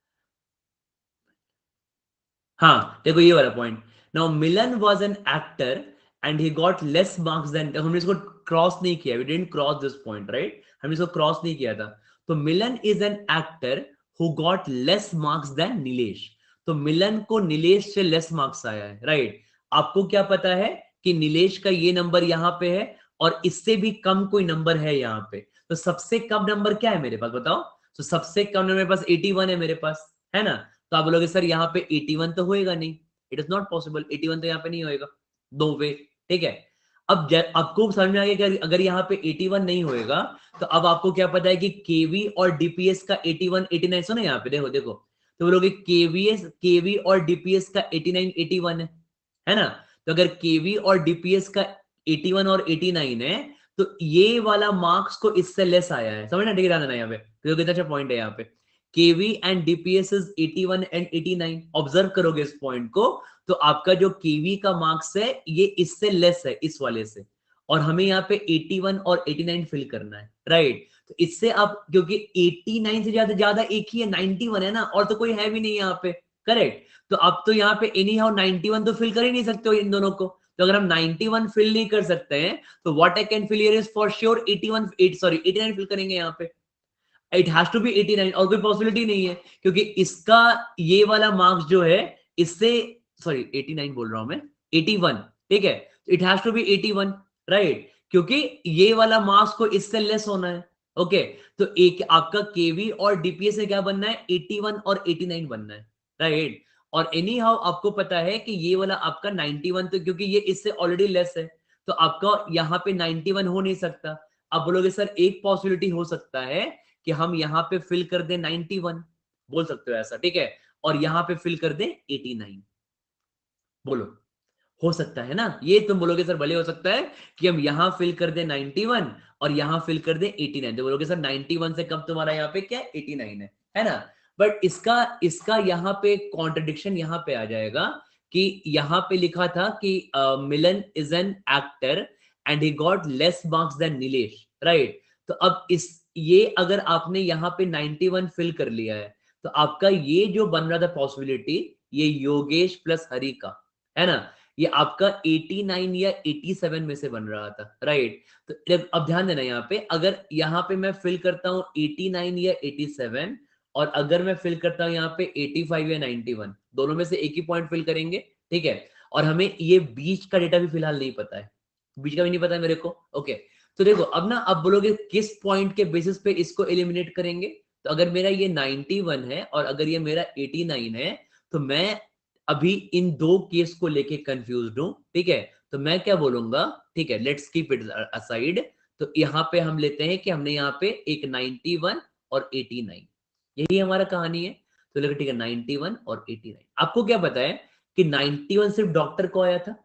हाँ देखो ये वाला point, now Milan was an actor and he got less marks than, हमने इसको क्रॉस नहीं किया, we didn't cross this point, right, हमने इसको क्रॉस नहीं किया था। तो Milan is an actor who got less marks than Nilesh, तो मिलन को नीलेश से लेस मार्क्स आया है, राइट। आपको क्या पता है कि नीलेश का ये नंबर यहाँ पे है, और इससे भी कम कोई नंबर है यहाँ पे, तो सबसे कम नंबर क्या है मेरे पास बताओ। तो सबसे कम नंबर मेरे पास 81 है मेरे पास, है ना। तो आप बोलोगे सर यहाँ पे 81 तो होएगा नहीं, इट इज नॉट पॉसिबल, 81 तो यहाँ पे नहीं होएगा, दो वे, ठीक है। अब आपको समझ में आ गया कि अगर यहाँ पे 81 नहीं होएगा, तो अब आपको क्या पता है कि केवी और डीपीएस का 81 89, सुनो यहाँ पे देखो देखो, तो बोलोगे केवी और डीपीएस का 89 81 है ना। तो अगर केवी और डीपीएस का 81 और 89 है, तो ये वाला मार्क्स को इससे लेस आया है, समझना, ठीक है, ध्यान देना यहाँ पे, तो कितना अच्छा पॉइंट है यहाँ पे, KV and DPS is 81 and 89, observe करोगे इस पॉइंट को, तो आपका जो केवी का मार्क्स है ये इससे लेस है इस वाले से, और हमें यहाँ पे 81 और 89 फिल करना है, राइट। तो इससे आप, क्योंकि 89 से ज्यादा ज्यादा एक ही है, 91 है ना, और तो कोई है भी नहीं यहाँ पे, करेक्ट। तो अब तो यहाँ पे एनी हाउ 91 तो फिल कर ही नहीं सकते हो इन दोनों को, तो अगर हम 91 फिल नहीं कर सकते हैं, तो what I can fill here is for sure 89 fill करेंगे यहाँ पे, इट हैज टू बी 89, और कोई पॉसिबिलिटी नहीं है, क्योंकि इसका ये वाला मार्क्स जो है इससे, सॉरी 89 बोल रहा हूं मैं, 81, ठीक है, it has to be 81, right, क्योंकि ये वाला मार्क्स को इससे लेस होना है। ओके, तो एक आपका केवी और डीपीएस से क्या बनना है, 81 और 89 बनना है, राइट। और एनी हाउ आपको पता है कि ये वाला आपका 91, तो क्योंकि ये इससे ऑलरेडी लेस है, तो आपका यहाँ पे 91 हो नहीं सकता। आप बोलोगे सर एक पॉसिबिलिटी हो सकता है कि हम यहाँ पे फिल कर दें 91, बोल सकते हो ऐसा, ठीक है, और यहाँ पे फिल कर दें 89, बोलो, हो सकता है ना, ये तुम बोलोगे सर भले हो सकता है कि हम यहां फिल कर दें 91 और यहां फिल कर दें 89, तो बोलोगे सर 91 से कम तुम्हारा यहाँ पे क्या 89 है ना। बट इसका इसका यहाँ पे कॉन्ट्रडिक्शन यहाँ पे आ जाएगा, कि यहाँ पे लिखा था कि Milan is an actor and he got less marks than Nilesh, right. तो अब इस, ये अगर आपने यहाँ पे 91 फिल कर लिया है, तो आपका ये जो बन रहा था पॉसिबिलिटी, ये योगेश प्लस हरि का, है ना, ये आपका 89 या 87 में से बन रहा था, राइट। तो अब ध्यान देना यहाँ पे, अगर यहाँ पे मैं फिल करता हूँ 89 या 87, और अगर मैं फिल करता हूँ यहाँ पे 85 या 91, दोनों में से एक ही पॉइंट फिल करेंगे, ठीक है। और हमें ये बीच का डेटा भी फिलहाल नहीं पता है, बीच का भी नहीं पता है मेरे को, ओके। तो देखो अब ना, अब बोलोगे किस पॉइंट के बेसिस पे इसको एलिमिनेट करेंगे, तो अगर मेरा ये 91 है और अगर ये मेरा 89 है, तो मैं अभी इन दो केस को लेके कंफ्यूज हूं, ठीक है। तो मैं क्या बोलूंगा, ठीक है, लेट्स कीप इट असाइड। तो यहाँ पे हम लेते हैं कि हमने यहाँ पे एक 91 और 89, यही हमारा कहानी है। तो लेकिन ठीक है, 91 और 89, आपको क्या पता है कि 91 सिर्फ डॉक्टर को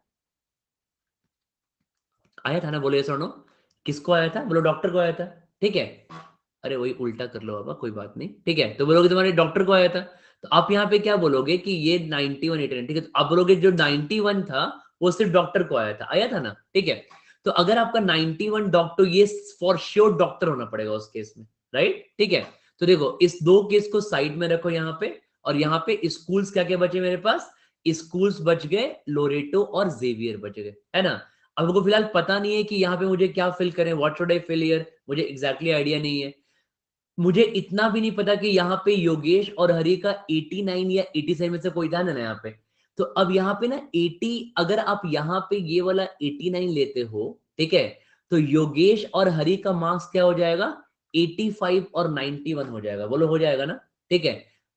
आया था ना, बोलो यस और नो, किसको आया था, बोलो डॉक्टर को आया था, ठीक है। अरे वही उल्टा कर लो बाबा, कोई बात नहीं, ठीक है। तो बोलोगे तुम्हारे डॉक्टर को आया था, तो आप यहाँ पे क्या बोलोगे कि ये 91 89, ठीक है, तो आप बोलोगे जो 91 था वो सिर्फ डॉक्टर को आया था ना, ठीक है। तो अगर आपका 91 डॉक्टर, ये फॉर श्योर डॉक्टर होना पड़ेगा उस केस में, राइट, ठीक है। तो देखो इस दो केस को साइड में रखो यहाँ पे, और यहाँ पे स्कूल्स क्या क्या बचे मेरे पास, स्कूल्स बच गए, लोरेटो और जेवियर बच गए, है ना। अब मुझे फिलहाल पता नहीं है कि यहाँ पे मुझे क्या फिल करें, what should I fill here, मुझे एग्जैक्टली आइडिया नहीं है। मुझे इतना भी नहीं पता कि यहाँ पे योगेश और हरि का 89 या 87 में से कोई था ना यहाँ पे। तो अब यहाँ पे ना 80, अगर आप यहाँ पे ये वाला 89 लेते हो, ठीक है, तो योगेश और हरि का मार्क्स क्या हो जाएगा, 85 और 91 हो जाएगा, बोलो हो जाएगा ना, ठीक है।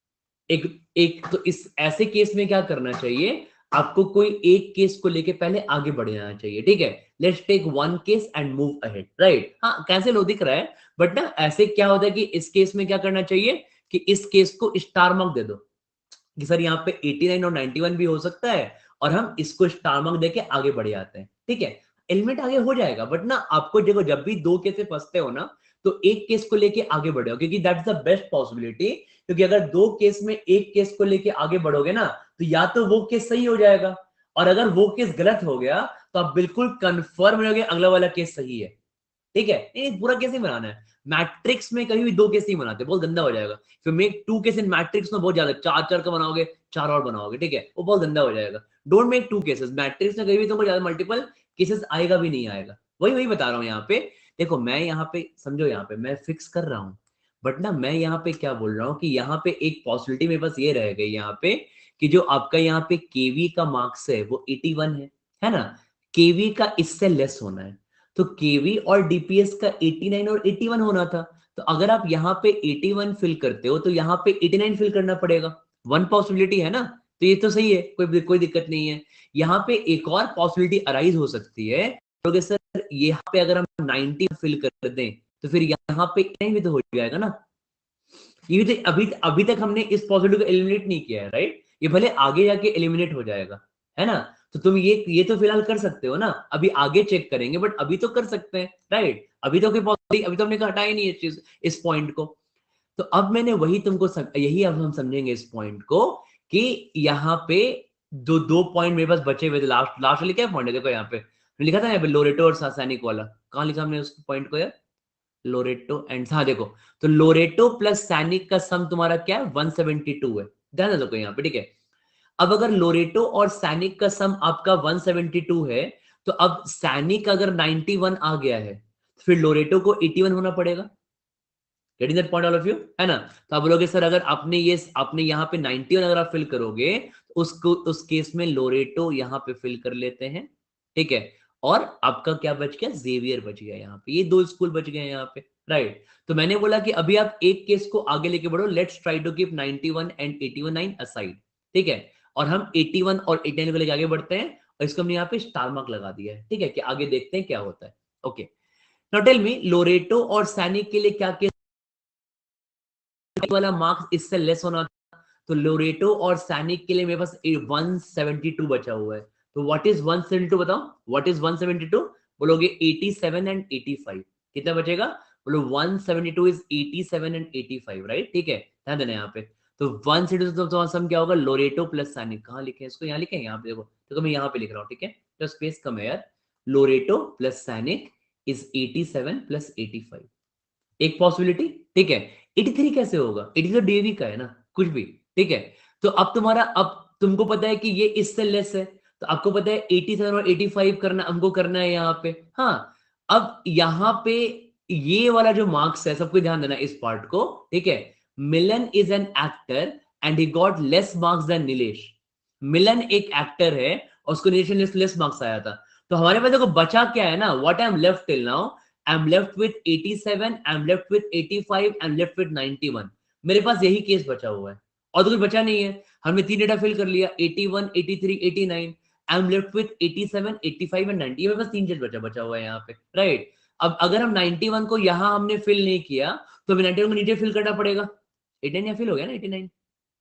एक एक तो इस ऐसे केस में क्या करना चाहिए, आपको कोई एक केस को लेके पहले आगे बढ़ जाना चाहिए, ठीक है। Let's take one case and move ahead, right. हाँ कैंसिल हो दिख रहा है, बट ना ऐसे क्या होता है कि इस केस में क्या करना चाहिए कि इस केस को स्टार मार्क दे दो कि सर यहाँ पे 89 और 91 भी हो सकता है, और हम इसको स्टार मार्क देके आगे बढ़ जाते हैं, ठीक है। एलिमिनेट आगे हो जाएगा, बट ना आपको देखो जब भी दो केस में फंसते हो ना, तो एक केस को लेके आगे बढ़ो, क्योंकि दैट्स द बेस्ट पॉसिबिलिटी। क्योंकि अगर दो केस में एक केस को लेके आगे बढ़ोगे ना, तो या तो वो केस सही हो जाएगा, और अगर वो केस गलत हो गया तो आप बिल्कुल कंफर्म रहोगे अगला वाला केस सही है, ठीक है। नहीं पूरा केस नहीं बनाना है, मैट्रिक्स में कभी भी दो केस नहीं बनाते, बहुत गंदा हो जाएगा। फिर make two case in matrix में बहुत ज्यादा, चार चार का बनाओगे, चार और बनाओगे, ठीक है, वो बहुत गंदा हो जाएगा। Don't make two cases matrix में, कभी भी तुमको ज्यादा मल्टीपल केसेस आएगा भी नहीं आएगा। वही वही बता रहा हूँ यहाँ पे। देखो मैं यहाँ पे समझो, यहाँ पे मैं फिक्स कर रहा हूँ, बट ना मैं यहाँ पे क्या बोल रहा हूँ कि यहाँ पे एक पॉसिबिलिटी मेरे पास ये रह गई यहाँ पे, कि जो आपका यहाँ पे केवी का मार्क्स है वो 81 है ना, केवी का इससे लेस होना है। तो केवी और डीपीएस का 89 और 81 होना था। तो अगर आप यहाँ पे 81 फिल करते हो तो यहाँ पे 89 फिल करना पड़ेगा। वन पॉसिबिलिटी है ना, तो ये तो सही है, कोई दिक्कत नहीं है। यहाँ पे एक और पॉसिबिलिटी अराइज हो सकती है, तो सर यहाँ पे अगर हम 90 फिल कर दें तो फिर यहाँ पे 89 भी तो हो जाएगा ना। ये भी तो अभी अभी तक हमने इस पॉसिबिलिटी को एलिमिनेट नहीं किया है, राइट। ये भले आगे जाके एलिमिनेट हो जाएगा, है ना। तो तुम ये तो फिलहाल कर सकते हो ना, अभी आगे चेक करेंगे, बट अभी तो कर सकते हैं, राइट। अभी तो कोई पॉसिबिलिटी, अभी तो हमने हटाया नहीं इस चीज, इस पॉइंट को। तो अब मैंने वही तुमको यही अब हम समझेंगे इस पॉइंट को, कि यहाँ पे दो दो पॉइंट मेरे पास बचे हुए थे। लास्ट लास्ट वाले क्या पॉइंट है, देखो यहाँ पे लिखा था ना, यहाँ पे लोरेटो और सासानिक वाला, कहाँ लिखा हमने उस पॉइंट को यार, लोरेटो एंड, हाँ देखो, तो लोरेटो प्लस सैनिक का सम तुम्हारा क्या है, 172 है, ध्यान दो यहाँ पे, ठीक है। अब अगर लोरेटो और सैनिक का सम आपका 172 है, तो अब सैनिक अगर 91 आ गया है, तो फिर लोरेटो को 81 होना पड़ेगा। Getting that point all of you, है ना। तो आप बोलोगे सर अगर आपने यहाँ पे 91 अगर आप फिल करोगे, तो उसको उस केस में लोरेटो यहाँ पे फिल कर लेते हैं, ठीक है। और आपका क्या बच गया, जेवियर बच गया यहाँ पे, ये दो स्कूल बच गए यहाँ पे, राइट। तो मैंने बोला कि अभी आप एक केस को आगे लेके बढ़ो, let's try to keep 91 and 81 aside, ठीक है। और हम 81 और 89 को लेके आगे बढ़ते हैं, और इसको हमने यहाँ पे स्टार मार्क लगा दिया है, ठीक है, कि आगे देखते हैं क्या होता है। Okay, now tell me, Loreto और सैनिक के लिए क्या केस वाला मार्क्स इससे लेस होना था, तो लोरेटो और सैनिक के लिए मेरे पास 172 बचा हुआ है। तो व्हाट इज 172 बताओ, व्हाट इज 172, बोलोगे 87 एंड 85, कितना बचेगा, बोलो 172 इज 87 एंड 85, राइट, ठीक है। ध्यान देना यहाँ पे, तो 172 तो तुम्हारा सम क्या होगा, लोरेटो प्लस सैनिक, कहाँ लिखे इसको, यहाँ लिखे, यहाँ पे देखो, तो मैं यहाँ पे लिख रहा हूँ, ठीक है, तो स्पेस कम है यार। Loreto plus Sainik is 87 plus 85, एक पॉसिबिलिटी, ठीक है। 83 कैसे होगा, 83 तो डीवी का है ना, कुछ भी, ठीक है। तो अब तुम्हारा, अब तुमको पता है कि ये इससे लेस है, तो आपको पता है 87 और 85 करना हमको करना है यहाँ पे, हाँ। अब यहाँ पे ये वाला जो मार्क्स है, सबको ध्यान देना इस पार्ट को, ठीक है। Milan is an actor and he got less marks than Nilesh. Milan एक एक्टर है और उसको नीलेश ने लेस मार्क्स आया था। तो हमारे पास देखो बचा क्या है ना, what I am left till now, I'm left with 87, I'm left with 85, I'm left with 91। मेरे पास यही केस बचा हुआ है, और तो कुछ बचा नहीं है। हमने तीन डेटा फिल कर लिया, 81, 83, 89। I'm left with 87, 85 and 90। ये मेरे पास तीन चीज बचा हुआ है यहाँ पे, राइट। अब अगर हम 91 को यहाँ हमने फिल नहीं किया, तो हमें 91 को नीचे फिल करना पड़ेगा। 89 यहाँ फिल हो गया ना, 89,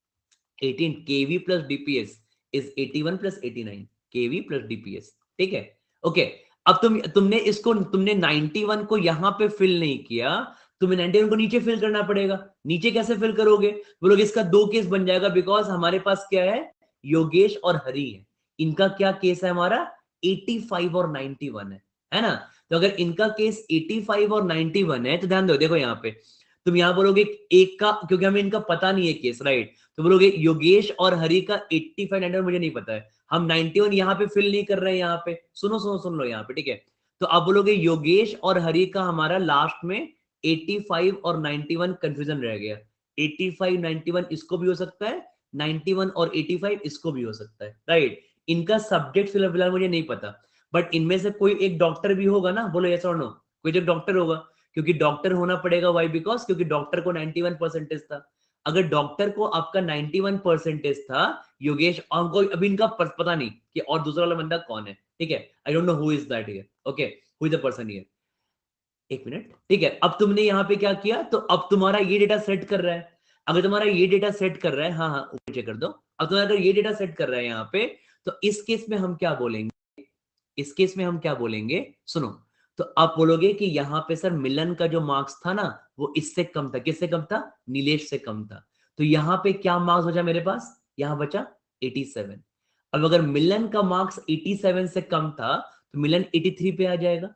18 KV plus DPS is 81 plus 89, KV plus DPS, ठीक है। ओके, अब तुमने 91 को यहां पे फिल नहीं किया, तुम्हें 91 को नीचे फिल करना पड़ेगा। नीचे कैसे फिल करोगे, बोलोगे इसका दो केस बन जाएगा, बिकॉज हमारे पास क्या है, योगेश और हरि है। इनका क्या केस है हमारा, 85 और 91 है ना। तो अगर इनका केस 85 और 91 है, तो ध्यान दो, देखो यहाँ पे तुम यहाँ बोलोगे एक का, क्योंकि हमें इनका पता नहीं है केस, राइट। तो बोलोगे योगेश और हरि का 85 91 मुझे नहीं पता है, हम 91 यहाँ पे फिल नहीं कर रहे हैं। यहाँ पे सुनो सुनो सुन लो यहाँ पे, ठीक है। तो आप बोलोगे योगेश और हरि का हमारा लास्ट में 85 और 91 कंफ्यूजन रह गया। 85 91 इसको भी हो सकता है, 91 और 85 इसको भी हो सकता है, राइट। इनका सब्जेक्ट फिलहाल मुझे नहीं पता, बट इनमें से कोई एक डॉक्टर भी होगा ना, बोलो यस और नो, कोई जो डॉक्टर होगा, क्योंकि डॉक्टर होना पड़ेगा, वाई बिकॉज क्योंकि डॉक्टर को 91 परसेंटेज था। अगर डॉक्टर को आपका 91% था, योगेश और कोई अभी इनका पता नहीं कि और दूसरा वाला बंदा कौन है, ठीक है, I don't know who is that here, okay, who is the person here, एक मिनट, ठीक है। अब तुमने यहाँ पे क्या किया, तो अब तुम्हारा ये डेटा सेट कर रहा है, अगर तुम्हारा ये डेटा सेट कर रहा है, हाँ हाँ ऊपर चेक कर दो, अब तुम्हारा अगर ये डेटा सेट कर रहा है यहाँ पे, तो इस केस में हम क्या बोलेंगे, इस केस में हम क्या बोलेंगे, सुनो, तो आप बोलोगे कि यहाँ पे सर मिलन का जो मार्क्स था ना वो इससे कम था, किससे कम था, नीलेश से कम था, तो यहाँ पे क्या मार्क्स बचा मेरे पास, यहाँ बचा 87। अब अगर मिलन का मार्क्स 87 से कम था तो मिलन 83 पे आ जाएगा,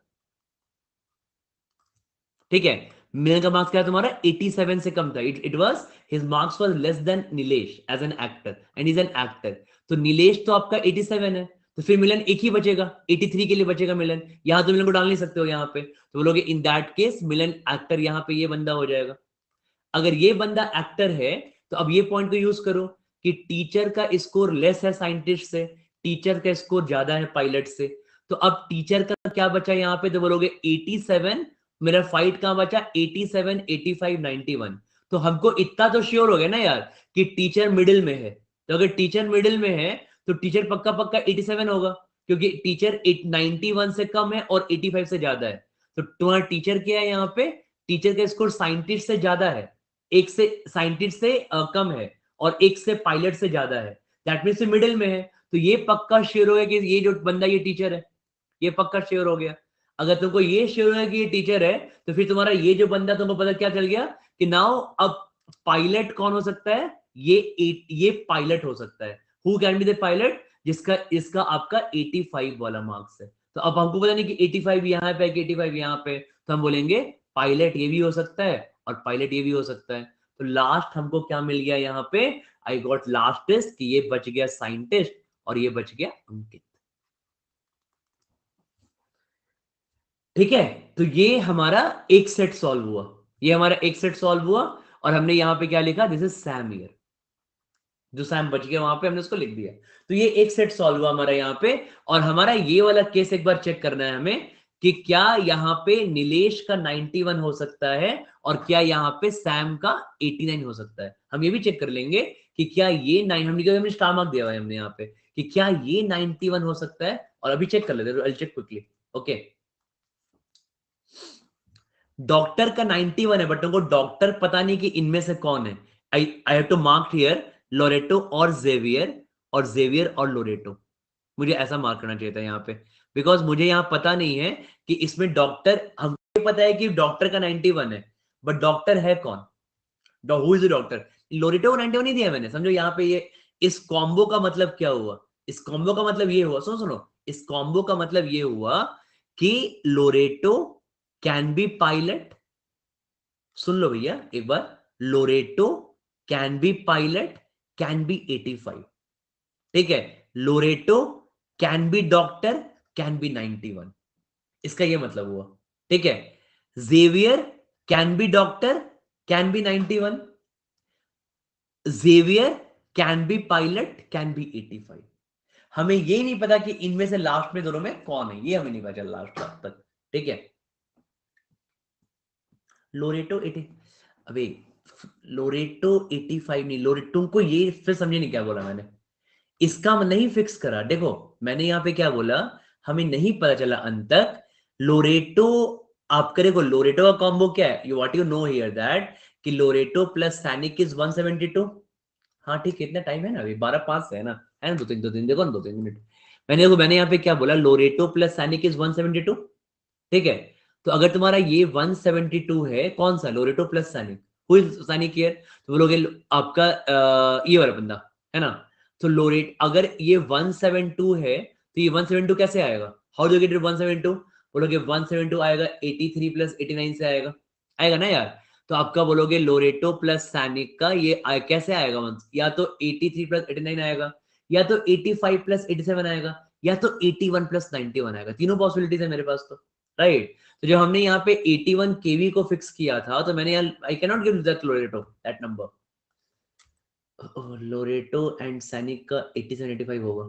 ठीक है। मिलन का मार्क्स क्या है तुम्हारा, 87 से कम था, it was his marks was less than Nilesh as an actor and is an actor, तो नीलेश तो आपका 87 है, तो फिर मिलन एक ही बचेगा, 83 के लिए बचेगा मिलन, यहां तो मिलन को डाल नहीं सकते हो यहाँ पे, तो बोलोगे in that case Milan actor, यहाँ पे ये बंदा हो जाएगा। अगर ये बंदा एक्टर है तो अब ये पॉइंट को यूज करो कि टीचर का स्कोर लेस है साइंटिस्ट से, टीचर का स्कोर ज्यादा है पायलट से, तो अब टीचर का क्या बचा यहाँ पे, तो बोलोगे 87, मेरा फाइट कहां बचा, 87, 85, 91, तो हमको इतना तो श्योर हो गया ना यार कि टीचर मिडिल में है, तो अगर टीचर मिडिल में है तो टीचर पक्का पक्का 87 होगा, क्योंकि टीचर 91 से कम है और 85 से ज्यादा है, तो तुम्हारा टीचर क्या है यहाँ पे, टीचर का स्कोर साइंटिस्ट से ज्यादा है, एक से साइंटिस्ट से कम है और एक से पायलट से ज्यादा है, दैट मीन्स मिडिल में है, तो ये पक्का श्योर हो गया कि ये जो बंदा ये टीचर है, ये पक्का श्योर हो गया। अगर तुमको ये श्योर है कि ये टीचर है तो फिर तुम्हारा ये जो बंदा, तुमको पता क्या चल गया कि नाउ अब पायलट कौन हो सकता है, ये पायलट हो सकता है, who can be the pilot, जिसका इसका आपका 85 वाला मार्क्स है, तो अब हमको पता नहीं कि 85 यहाँ पे कि 85 यहाँ पे, तो हम बोलेंगे पायलट ये भी हो सकता है और पायलट ये भी हो सकता है, तो लास्ट हमको क्या मिल गया यहाँ पे, आई गॉट लास्ट टेस्ट कि ये बच गया साइंटिस्ट और ये बच गया अंकित, ठीक है। तो ये हमारा एक सेट सॉल्व हुआ, ये हमारा एक सेट सॉल्व हुआ, और हमने यहां पे क्या लिखा, दिस इज सैम ईयर, जो सैम बच गया वहां पे हमने उसको लिख दिया, तो ये एक सेट सॉल्व हुआ हमारा यहाँ पे, और हमारा ये वाला केस एक बार चेक करना है हमें कि क्या यहाँ पे नीलेश का 91 हो सकता है और क्या यहाँ पे सैम का 89 हो सकता है, हम ये भी चेक कर लेंगे कि क्या ये 9, हमने स्टार मार्क दिया हुआ है हमने यहाँ पे कि क्या ये 91 हो सकता है, और अभी चेक कर लेते हैं, चेक क्विकली, ओके। डॉक्टर का 91 है, बट तुमको डॉक्टर पता नहीं कि इनमें से कौन है, I I have to mark here Loreto और जेवियर और लोरेटो, मुझे ऐसा मार्क करना चाहिए था यहाँ पे, बिकॉज मुझे यहाँ पता नहीं है कि इसमें डॉक्टर, हमको पता है कि डॉक्टर का 91 है, बट डॉक्टर है कौन, who is the doctor, Loreto को 91 नहीं दिया मैंने, समझो यहाँ पे ये, इस कॉम्बो का मतलब क्या हुआ, इस कॉम्बो का मतलब ये हुआ, सुनो सुनो, इस कॉम्बो का मतलब ये हुआ कि लोरेटो कैन बी पायलट, सुन लो भैया एक बार, Loreto can be pilot, can be 85, ठीक है, Loreto can be doctor, can be 91, इसका ये मतलब हुआ, ठीक है। Xavier can be doctor, can be 91, Xavier can be pilot, can be 85, हमें ये नहीं पता कि इनमें से लास्ट में दोनों में कौन है, ये हमें नहीं पता लास्ट तक, ठीक है। लोरेटो 80, अबे लोरेटो 85 नहीं, लोरेटो, तुमको ये फिर समझे नहीं क्या बोला मैंने, इसका नहीं फिक्स करा, देखो मैंने यहां पे क्या बोला, हमें नहीं पता चला अंत तक, लोरेटो, आप करे को लोरेटो का कॉम्बो क्या है, you what you know here that कि लोरेटो प्लस सैनिक इज 172, हाँ ठीक है, इतना टाइम है ना, अभी 12:05 है ना, है ना, दो तीन देखो ना, 2-3 मिनट, मैंने यहाँ पे क्या बोला, लोरेटो प्लस सैनिक इज 172, ठीक है, तो अगर तुम्हारा ये 172 है, कौन सा, Loreto plus Sainik, who is Sainik here, तो बोलोगे आपका ये वाला बंदा है ना, तो लोरेट, अगर ये 172 है तो ये 172 कैसे आएगा, हाउ डू गेट 172, बोलोगे 172 आएगा 83 प्लस 89 से आएगा, आएगा ना यार, तो आपका बोलोगे लोरेटो प्लस सैनिक का ये कैसे आएगा, या तो 83 प्लस 89 आएगा, या तो 85 प्लस 87 आएगा, या तो 81 प्लस 91 आएगा, तीनों पॉसिबिलिटीज है मेरे पास तो, राइट। तो जब हमने यहाँ पे 81 केवी को फिक्स किया था, तो मैंने यार I can not give that Loreto that number, Loreto and Sainik का 87 85 होगा,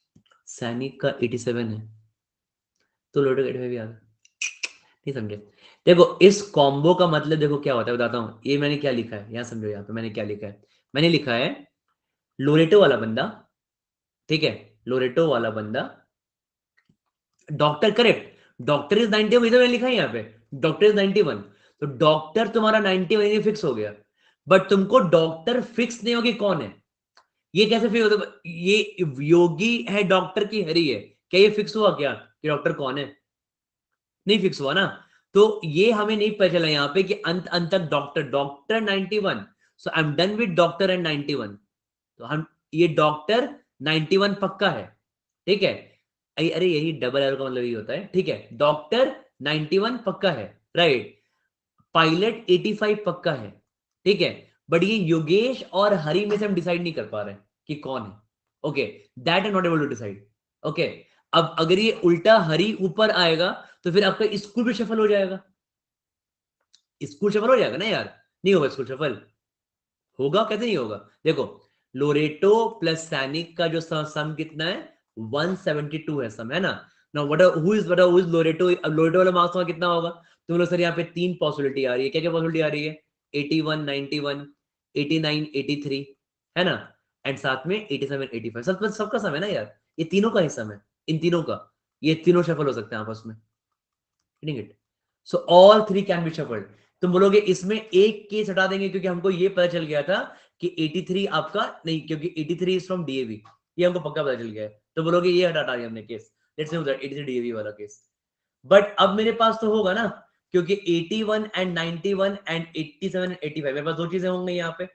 सैनिक का 87 है तो लोरेटो का 85 भी आ गया, नहीं समझे, देखो इस कॉम्बो का मतलब देखो क्या होता है, बताता हूं। ये मैंने क्या लिखा है, यहां समझो, यहां पे मैंने क्या लिखा है। मैंने लिखा है लोरेटो वाला बंदा, ठीक है, लोरेटो वाला बंदा डॉक्टर, करेक्ट, डॉक्टर इज 91, इधर मैंने लिखा है यहाँ पे, डॉक्टर इज 91। तो डॉक्टर तुम्हारा 91 फिक्स हो गया, बट तुमको डॉक्टर फिक्स नहीं होगी कौन है। ये कैसे फिक्स होता है? ये योगी है डॉक्टर की हरी है, क्या ये फिक्स हुआ क्या कि डॉक्टर कौन है? नहीं फिक्स हुआ ना। तो ये हमें नहीं पता चला यहाँ पे कि अंत अंत तक doctor, doctor 91, so I am done with doctor and 91। तो हम, ये डॉक्टर 91 पक्का है, ठीक है। अरे यही डबल एरो का मतलब यही होता है, ठीक है। डॉक्टर 91 पक्का है, राइट। पायलट 85 पक्का है, ठीक है। बट ये योगेश और हरि में से हम डिसाइड नहीं कर पा रहे हैं कि कौन है। Okay, that I not able to decide. Okay, अब अगर ये उल्टा हरि ऊपर आएगा तो फिर आपका स्कूल भी सफल हो जाएगा। स्कूल सफल हो जाएगा ना यार, नहीं होगा स्कूल सफल? होगा, कैसे नहीं होगा? देखो, लोरेटो प्लस सैनिक का जो सम कितना है, 172 है सम, है ना। Now what who is Loreto? अब लोरेटो वाला मार्क्स का कितना होगा? तुम लोग सर यहाँ पे तीन पॉसिबिलिटी आ रही है, क्या क्या पॉसिबिलिटी आ रही है? 81, 91, 89, 83, है ना। एंड साथ में 87, 85, सबका सम है ना यार, ये तीनों का ही सम है, इन तीनों का। ये तीनों सफल हो सकते हैं आपस में, it. So all three can be shuffled. तुम बोलोगे इसमें एक केस हटा देंगे क्योंकि हमको ये पता चल गया था कि 83 आपका नहीं, क्योंकि 83 इज फ्रॉम डीएवी, ये हमको पक्का पता चल गया है। तो बोलोगे ये हटा दिया हमने केस, लेट्स से 83 डीएवी वाला केस। बट अब मेरे पास तो होगा ना, क्योंकि 81 एंड 91 एंड 87 एंड 85 मेरे पास दो चीजें होंगी यहाँ पे।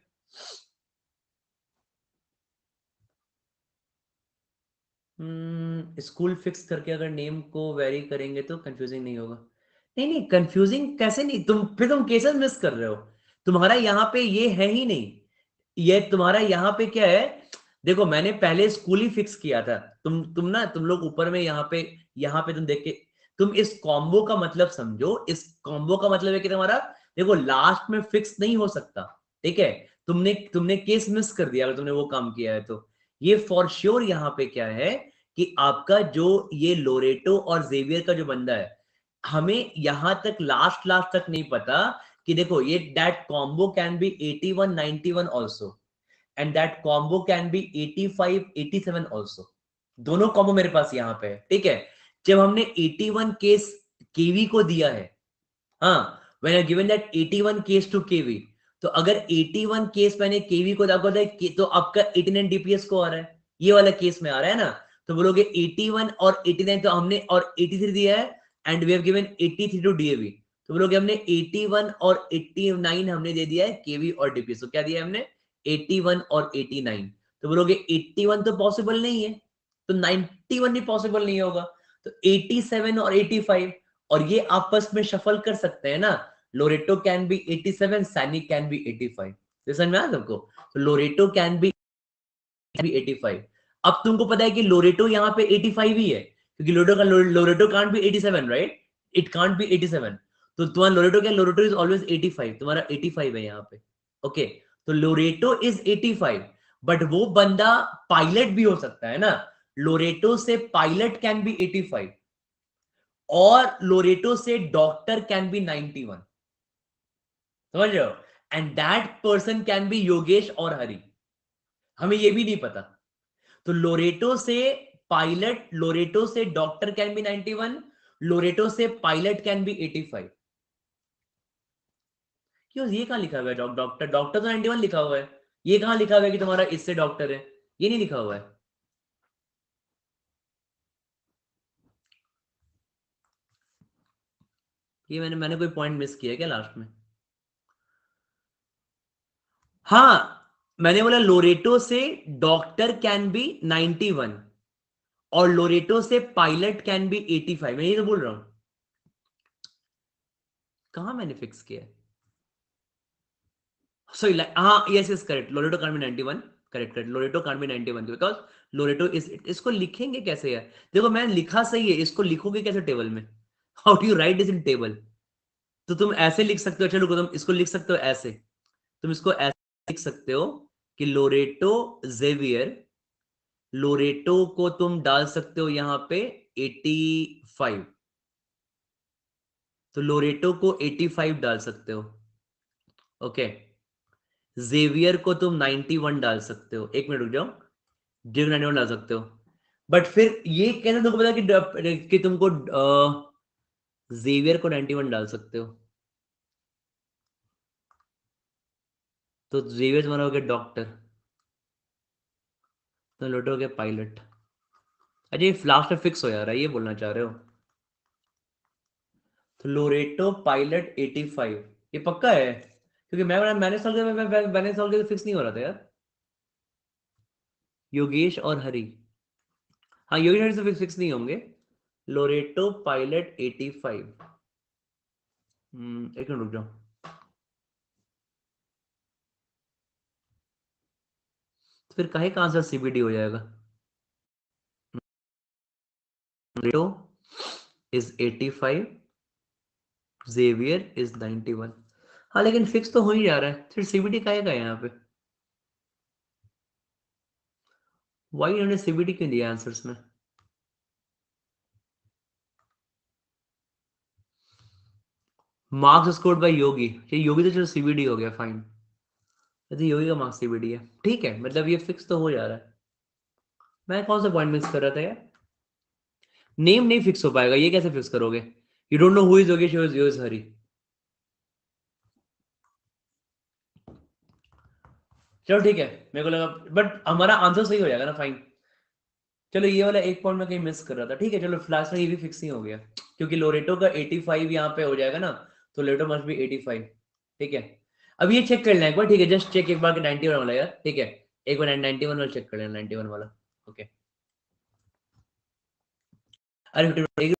स्कूल फिक्स करके अगर नेम को वेरी करेंगे तो कंफ्यूजिंग नहीं होगा। नहीं नहीं, कंफ्यूजिंग कैसे नहीं, तुम फिर तुम केसेस मिस कर रहे हो। तुम्हारा यहाँ पे ये है ही नहीं, ये तुम्हारा यहाँ पे क्या है। देखो मैंने पहले स्कूल ही फिक्स किया था। तुम ना, तुम लोग ऊपर में यहाँ पे तुम देख के, तुम इस कॉम्बो का मतलब समझो। इस कॉम्बो का मतलब है कि तुम्हारा, देखो लास्ट में फिक्स नहीं हो सकता, ठीक है। तुमने तुमने केस मिस कर दिया अगर तुमने वो काम किया है तो। ये फॉर श्योर यहाँ पे क्या है कि आपका जो ये लोरेटो और जेवियर का जो बंदा है, हमें यहां तक लास्ट लास्ट तक नहीं पता कि देखो ये that combo can be 81, 91 also, and that combo can be 85, 87 also. दोनों कॉम्बो मेरे पास यहाँ पे है, ठीक है। जब हमने 81 केस केवी को दिया है, हाँ, when I given that 81 case to KV, तो अगर 81 केस मैंने केवी को दाखा तो आपका 89 डीपीएस को आ रहा है, ये वाला केस में आ रहा है ना। तो बोलोगे 81 और 89 तो हमने, और 83 दिया है, and we have given 83 to DAV. तो बोलोगे हमने 81 और 89 हमने दे दिया है केवी और डीपीएस, तो क्या दिया है हमने? 81 और 89। तो बोलोगे 81 तो पॉसिबल नहीं है, तो 91 भी पॉसिबल नहीं होगा, तो 87 और 85, और ये आपस में शफल कर सकते हैं ना। लोरेटो कैन बी 87, सैनिक कैन बी 85। समझ में आया सबको? तो लोरेटो कैन बी 85। अब तुमको पता है कि लोरेटो यहाँ पे 85 ही है, क्योंकि Loreto can't be 87, right? It can't be 87। तो तुम्हारा लोरेटो क्या, लोरेटो इज ऑलवेज 85, तुम्हारा 85 है यहाँ पे। ओके, तो लोरेटो इज 85, बट वो बंदा पायलट भी हो सकता है ना। लोरेटो से पायलट कैन बी 85, और लोरेटो से डॉक्टर कैन बी 91। समझ रहे हो? And that person can be Yogesh और हरि, हमें ये भी नहीं पता। तो लोरेटो से पायलट, लोरेटो से डॉक्टर कैन बी 91, लोरेटो से पायलट कैन बी 85। क्यों, ये कहां लिखा हुआ है? डॉक्टर, डॉक्टर तो 91 लिखा हुआ है। ये कहां लिखा हुआ है कि तुम्हारा इससे डॉक्टर है? ये नहीं लिखा हुआ है। ये मैंने कोई पॉइंट मिस किया है क्या लास्ट में? हाँ, मैंने बोला लोरेटो से डॉक्टर कैन बी 91, और लोरेटो से पायलट कैन बी 85, मैं ये तो बोल रहा हूं। कहां मैंने फिक्स किया है? सॉरी, हाँ, yes yes, correct, Loreto can't be 91। Correct correct, Loreto can't be 91 because Loreto is, इसको लिखेंगे कैसे यार? देखो मैंने लिखा सही है, इसको लिखोगे कैसे टेबल में? How do you write this in table? तो तुम ऐसे लिख सकते हो, चलो तुम इसको लिख सकते हो ऐसे, तुम इसको ऐसे लिख सकते हो कि लोरेटो जेवियर, लोरेटो को तुम डाल सकते हो यहां पे 85, तो लोरेटो को 85 डाल सकते हो, ओके। जेवियर को तुम 91 डाल सकते हो, एक मिनट रुक जाओ, जेवियर 91 डाल सकते हो, बट फिर ये कैसे तुमको पता कि तुमको जेवियर को 91 डाल सकते हो? तो जेवियर तुम्हारा हो गया डॉक्टर, तो लोरेटो हो गया पायलट। अच्छा, ये लास्ट में फिक्स हो जा रहा है, ये बोलना चाह रहे हो? तो लोरेटो पायलट 85, ये पक्का है? क्योंकि मैंने साल के मैंने साल के तो फिक्स नहीं हो रहा था यार। योगेश और हरि, हाँ योगेश हरि से फिक्स नहीं होंगे। लोरेटो पायलट 85, एक मिनट रुक जाओ। तो फिर काहे का आंसर सीबीडी हो जाएगा? Loreto is 85, Xavier is 91। हाँ लेकिन फिक्स तो हो ही जा रहा है, फिर सीबीडी काहे का है यहाँ पे? वाई इन्होंने सीबीडी क्यों दिया आंसर्स में? मार्क्स स्कोर्ड बाय योगी, ये योगी तो चलो सीबीडी हो गया, फाइन। यदि योगी का मार्क्स सीबीडी है, ठीक है, मतलब ये फिक्स तो हो जा रहा है। मैं कौन सा पॉइंट मिस कर रहा था यार? नेम नहीं फिक्स हो पाएगा, ये कैसे फिक्स करोगे? You don't know who is Yogesh, who is Hari. चलो ठीक है, मेरे को लगा बट हमारा आंसर सही हो जाएगा ना, फाइन। चलो ये वाला एक पॉइंट में कहीं मिस कर रहा था, ठीक है चलो फ्लाश में ये भी फिक्स नहीं हो गया, क्योंकि लोरेटो का 85 यहाँ पे हो जाएगा ना, तो लोरेटो मस्ट बी 85, ठीक है। अब ये चेक कर लेना एक बार, ठीक है, जस्ट चेक एक बार 91 वाला यार, ठीक है, एक बार 91 वाला चेक कर लेना, 91 वाला, ओके। अरे